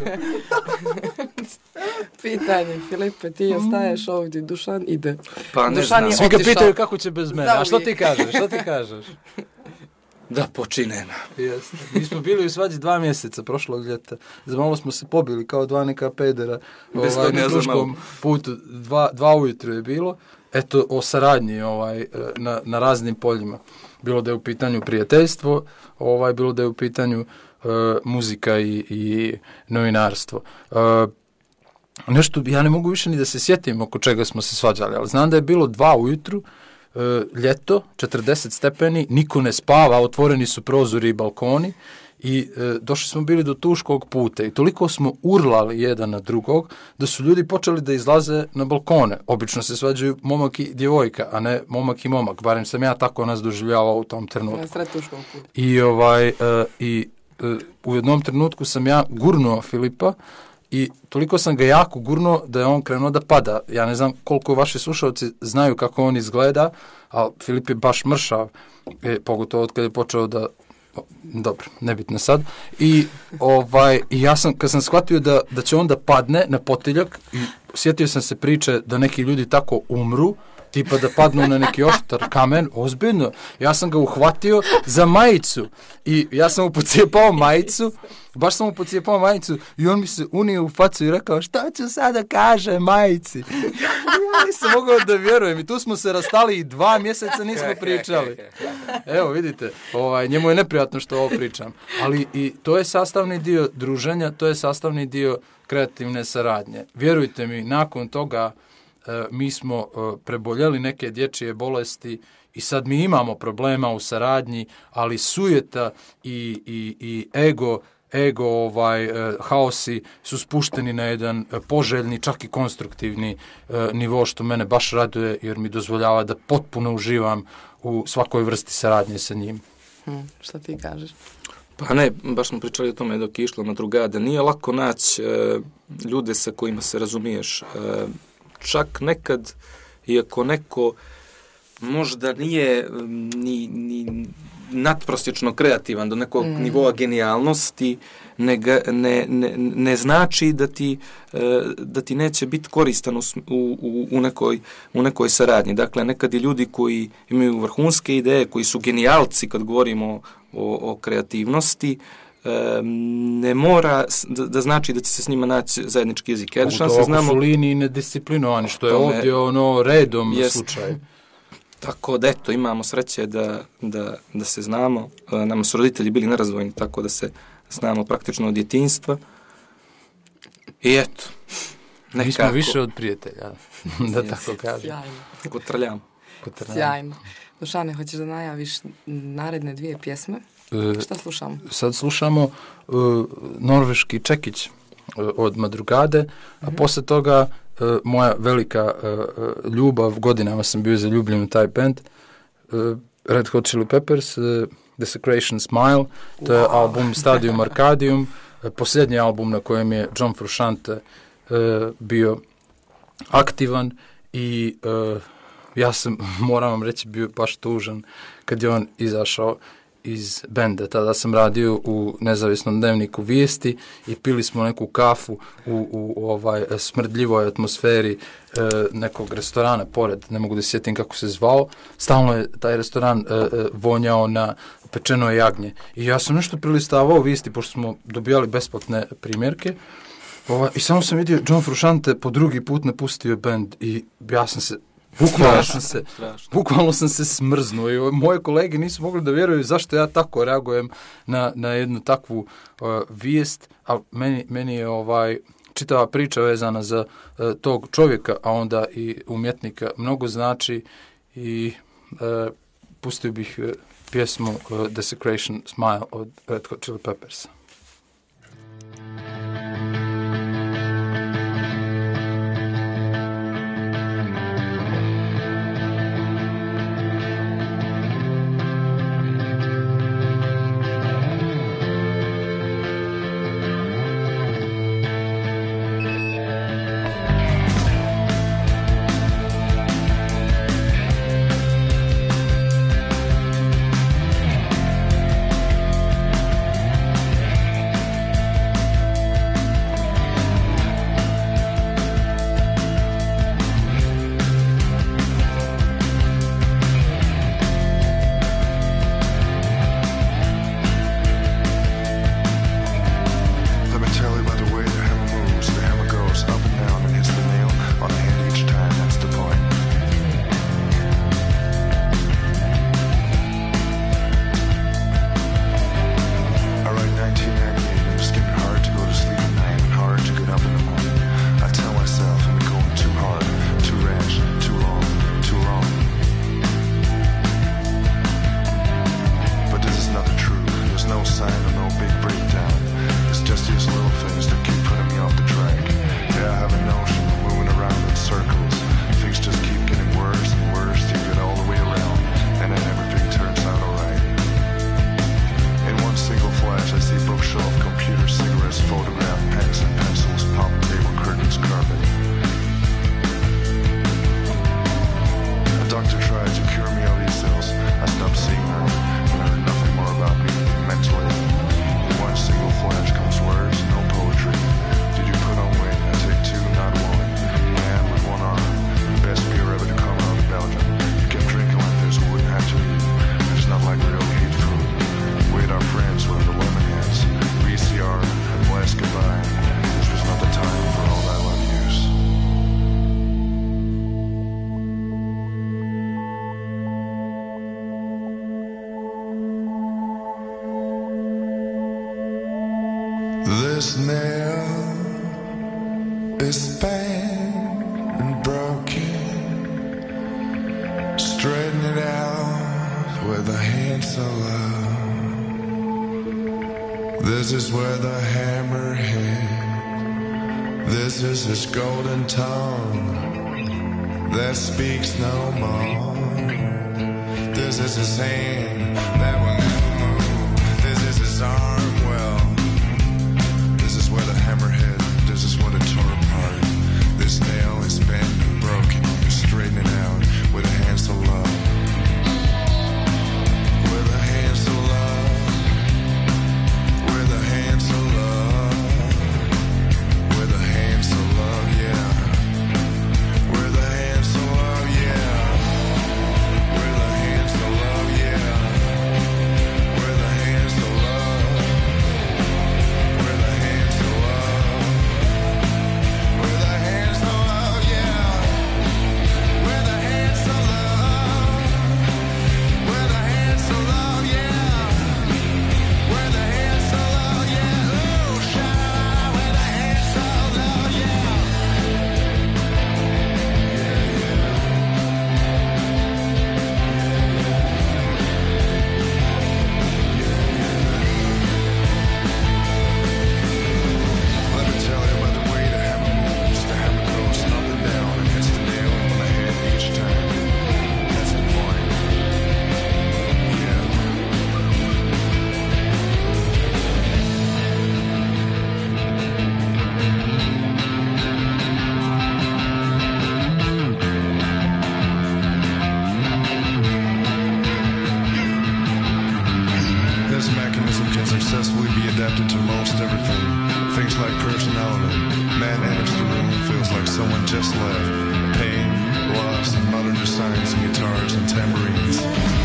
Pitanje, Filipe, ti ostaješ ovdje, Dušan ide. Pa ne Dušan znam. Svi ga pitaju kako će bez mene. A što ti kažeš? Da počinem. Jeste. Mi smo bili u svađi 2 mjeseca prošlog ljeta. Za malo smo se pobili kao 2 neka pedera. Na Kruškom putu. 2 ujutru je bilo. Eto, o saradnji na raznim poljima. Bilo da je u pitanju prijateljstvo, bilo da je u pitanju muzika i novinarstvo. Nešto, ja ne mogu više ni da se sjetim oko čega smo se svađali, ali znam da je bilo 2 ujutru, ljeto, 40 stepeni, niko ne spava, otvoreni su prozori i balkoni i došli smo bili do Tuškog puta i toliko smo urlali jedan na drugog da su ljudi počeli da izlaze na balkone. Obično se svađaju momak i djevojka, a ne momak i momak, barem sam ja tako nas doživljavao u tom trenutku. I u jednom trenutku sam ja gurnuo Filipa i toliko sam ga jako gurnuo da je on krenuo da pada. Ja ne znam koliko vaši slušalci znaju kako on izgleda, ali Filip je baš mršav, pogotovo od kada je počeo da... Dobro, nebitno sad. I ja sam, kad sam shvatio da će on da padne na potiljak, i sjetio sam se priče da neki ljudi tako umru, tipa da padnu na neki oštar kamen, ozbiljno. Ja sam ga uhvatio za majicu i ja sam mu pocijepao majicu, i on mi se unio u facu i rekao: šta ću sada kaže majici? Ja nisam mogao da vjerujem i tu smo se rastali i 2 mjeseca nismo pričali. Evo vidite, njemu je neprijatno što ovo pričam, ali i to je sastavni dio druženja, to je sastavni dio kreativne saradnje. Vjerujte mi, nakon toga mi smo preboljeli neke dječje bolesti i sad mi imamo problema u saradnji, ali sujeta i ego haosi su spušteni na jedan poželjni, čak i konstruktivni nivo, što mene baš raduje jer mi dozvoljava da potpuno uživam u svakoj vrsti saradnje sa njim. Šta ti kažeš? Pa ne, baš smo pričali o tome dok je išlo na drugade. Nije lako naći ljude sa kojima se razumiješ. Čak nekad, iako neko možda nije ni nadprosječno kreativan do nekog nivoa genijalnosti, ne znači da ti neće biti koristan u nekoj saradnji. Dakle, nekad i ljudi koji imaju vrhunske ideje, koji su genijalci kad govorimo o kreativnosti, ne mora da znači da će se s njima naći zajednički jezik. Ako su liniji nedisciplinovani, što je ovdje redom slučaj. Tako da, eto, imamo sreće da se znamo. Nama su roditelji bili nerazdvojni, tako da se znamo praktično od djetinjstva. I eto, nekako... Mi smo više od prijatelja, da tako kažem. Sjajno. Kotrljamo. Sjajno. Dušane, hoćeš da najaviš naredne 2 pjesme? Šta slušamo? Sad slušamo norveški Čekić od Madrugade, a posle toga moja velika ljubav, godinama sam bio zaljubljen u taj band, Red Hot Chili Peppers, Desecration Smile, to je album Stadium Arcadium, posljednji album na kojem je John Frusciante bio aktivan i ja sam, moram vam reći, bio baš tužan kad je on izašao iz benda. Tada sam radio u nezavisnom dnevniku Vijesti i pili smo neku kafu u smrdljivoj atmosferi nekog restorana pored, ne mogu da se sjetim kako se zvao. Stalno je taj restoran vonjao na pečeno jagnje. I ja sam nešto prilistavao Vijesti, pošto smo dobijali besplatne primjerke. I samo sam vidio John Frusciante po drugi put napustio bend i ja sam se bukvalno sam se smrznuo i moje kolege nisu mogli da vjeruju zašto ja tako reagujem na jednu takvu vijest, ali meni je čitava priča vezana za tog čovjeka, a onda i umjetnika mnogo znači i pustio bih pjesmu Desecration Smile od Red Hot Chili Peppers. This nail is spanned and broken. Straighten it out with a handful of love. This is where the hammer hit. This is his golden tongue that speaks no more. This is his hand that will never move. This is his arm well. This is where the hammer hit. This is what it tore apart. This nail is bent and broken. Straighten it out with a hands of love. With a hands of love. With a hands of love. With a hands of love, yeah. With a hands of love, yeah. With a hands of love, yeah. With a hands of love. With a hands of love. With a hands of love, yeah. successfully be adapted to most everything. Things like personality. Man enters the room and feels like someone just left. Pain, loss, and modern designs in guitars and tambourines.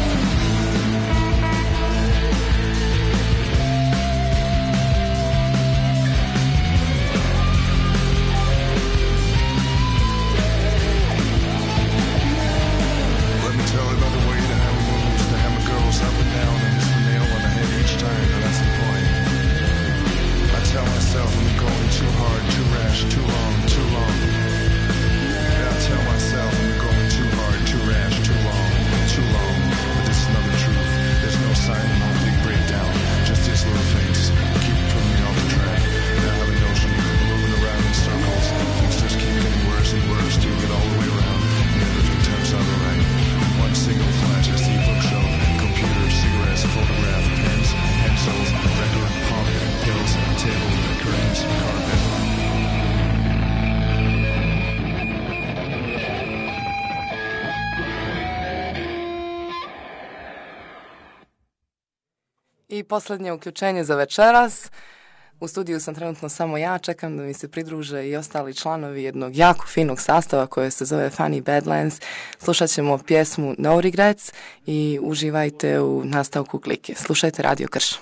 I posljednje uključenje za večeras. U studiju sam trenutno samo ja, čekam da mi se pridruže i ostali članovi jednog jako finog sastava koje se zove Funny Badlands. Slušat ćemo pjesmu No Regrets i uživajte u nastavku klike. Slušajte Radio Krš.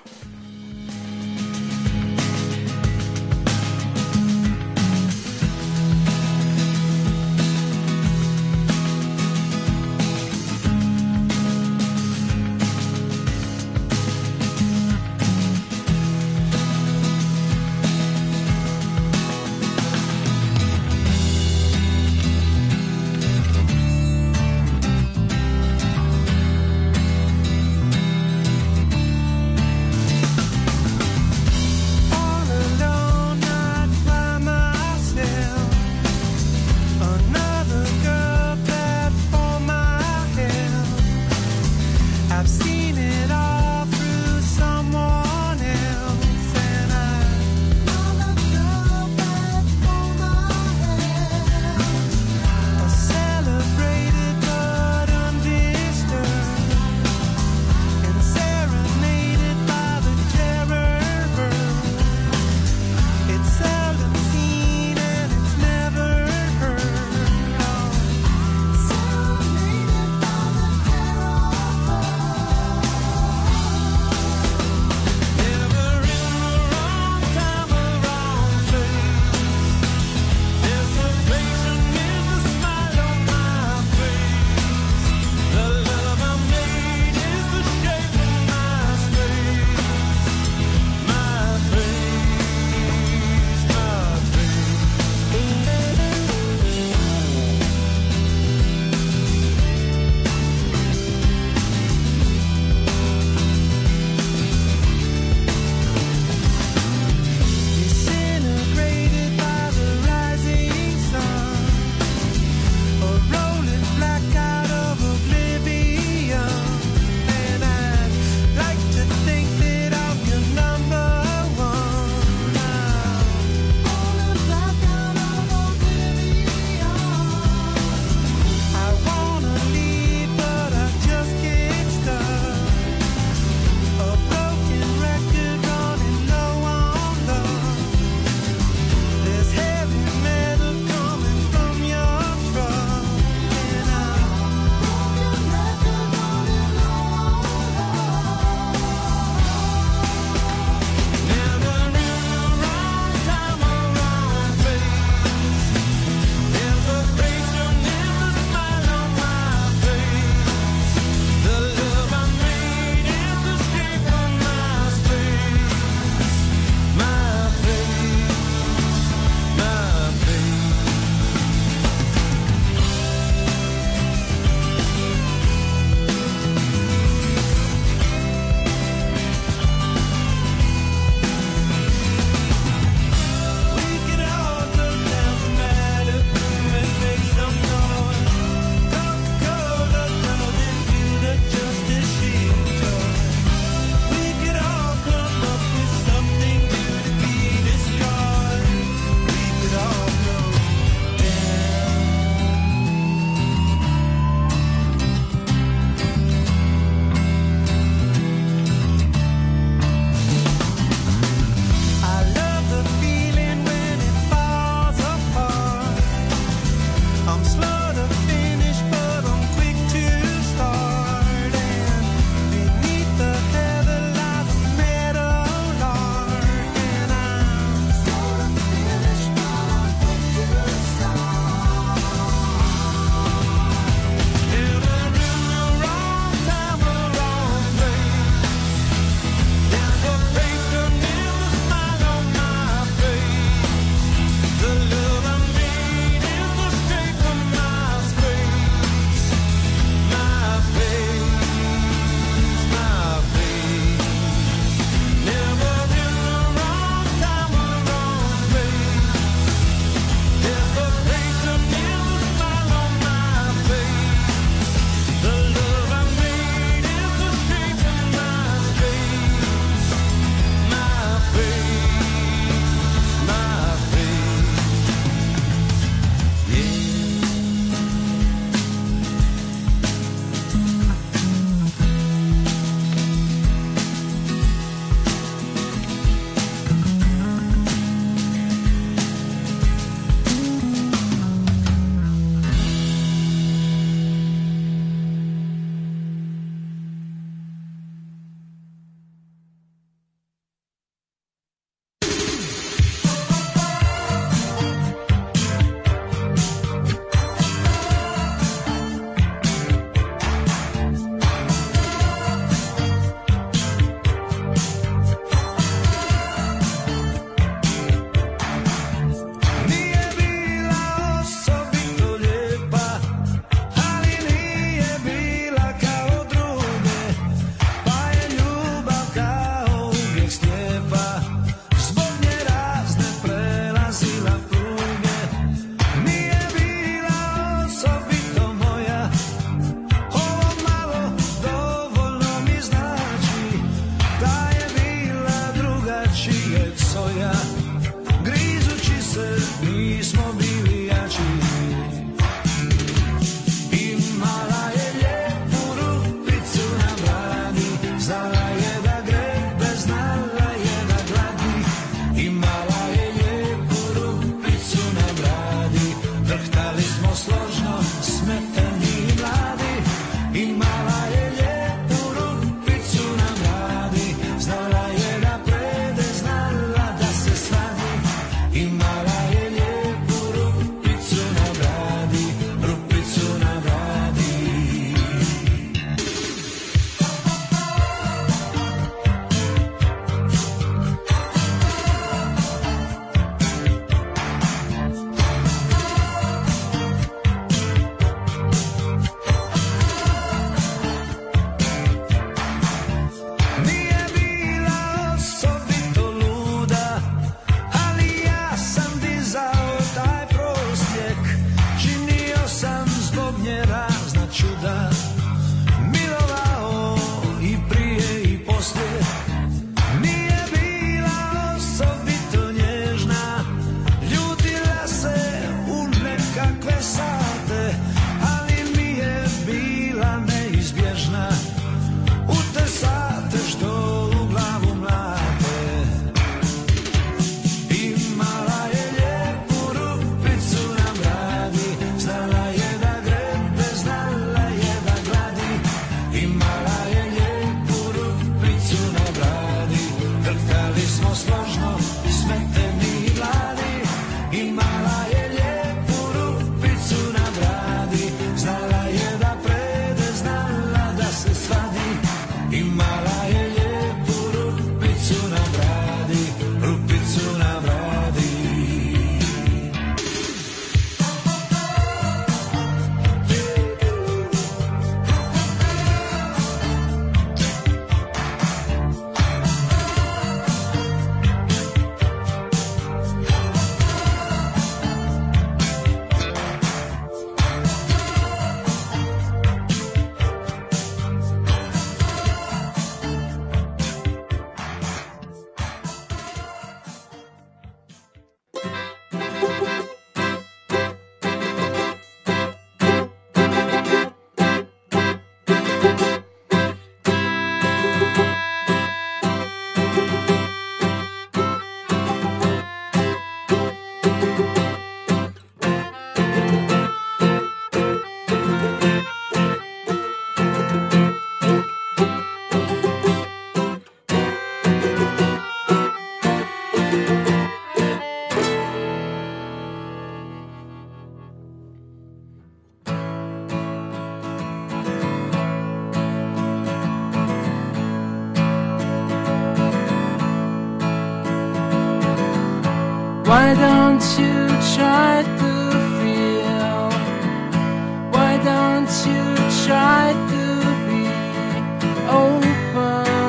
Why don't you try to feel? Why don't you try to be open?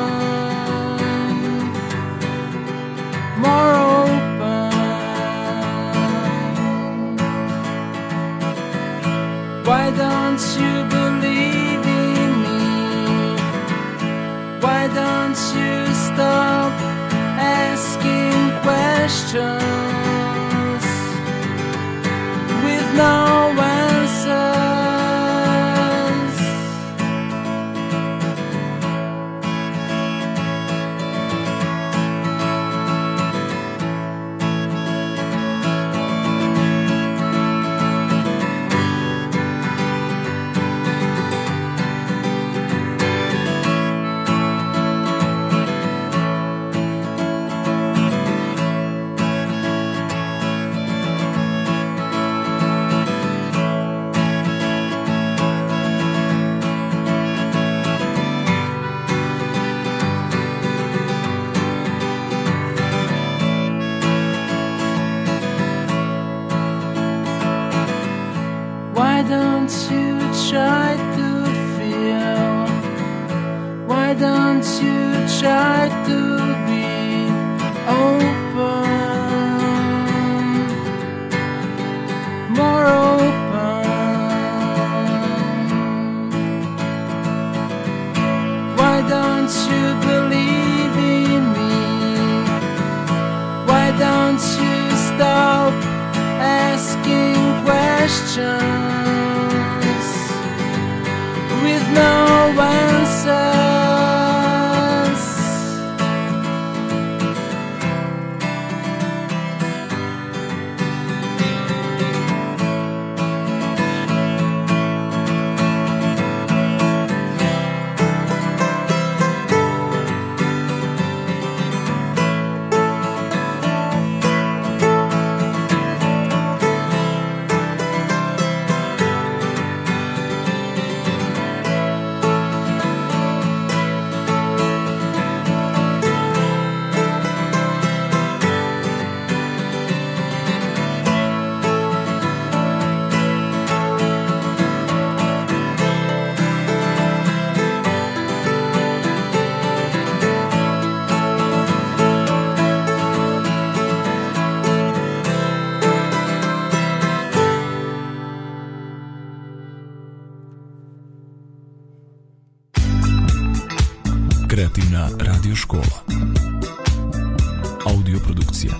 More open. Why don't you believe in me? Why don't you stop asking questions with no answers? Why don't you try to feel? Why don't you try to be open? More open. Why don't you believe in me? Why don't you stop asking questions with no answers? Kreativna radio škola. Audio produkcija.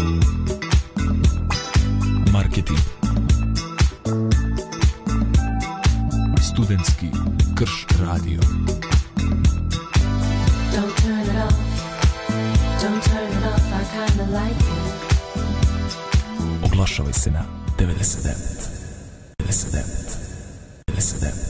Marketing. Studentski Krš radio. Don't turn it off. Don't turn it off. I kinda like it. Oglašavaj se na 99.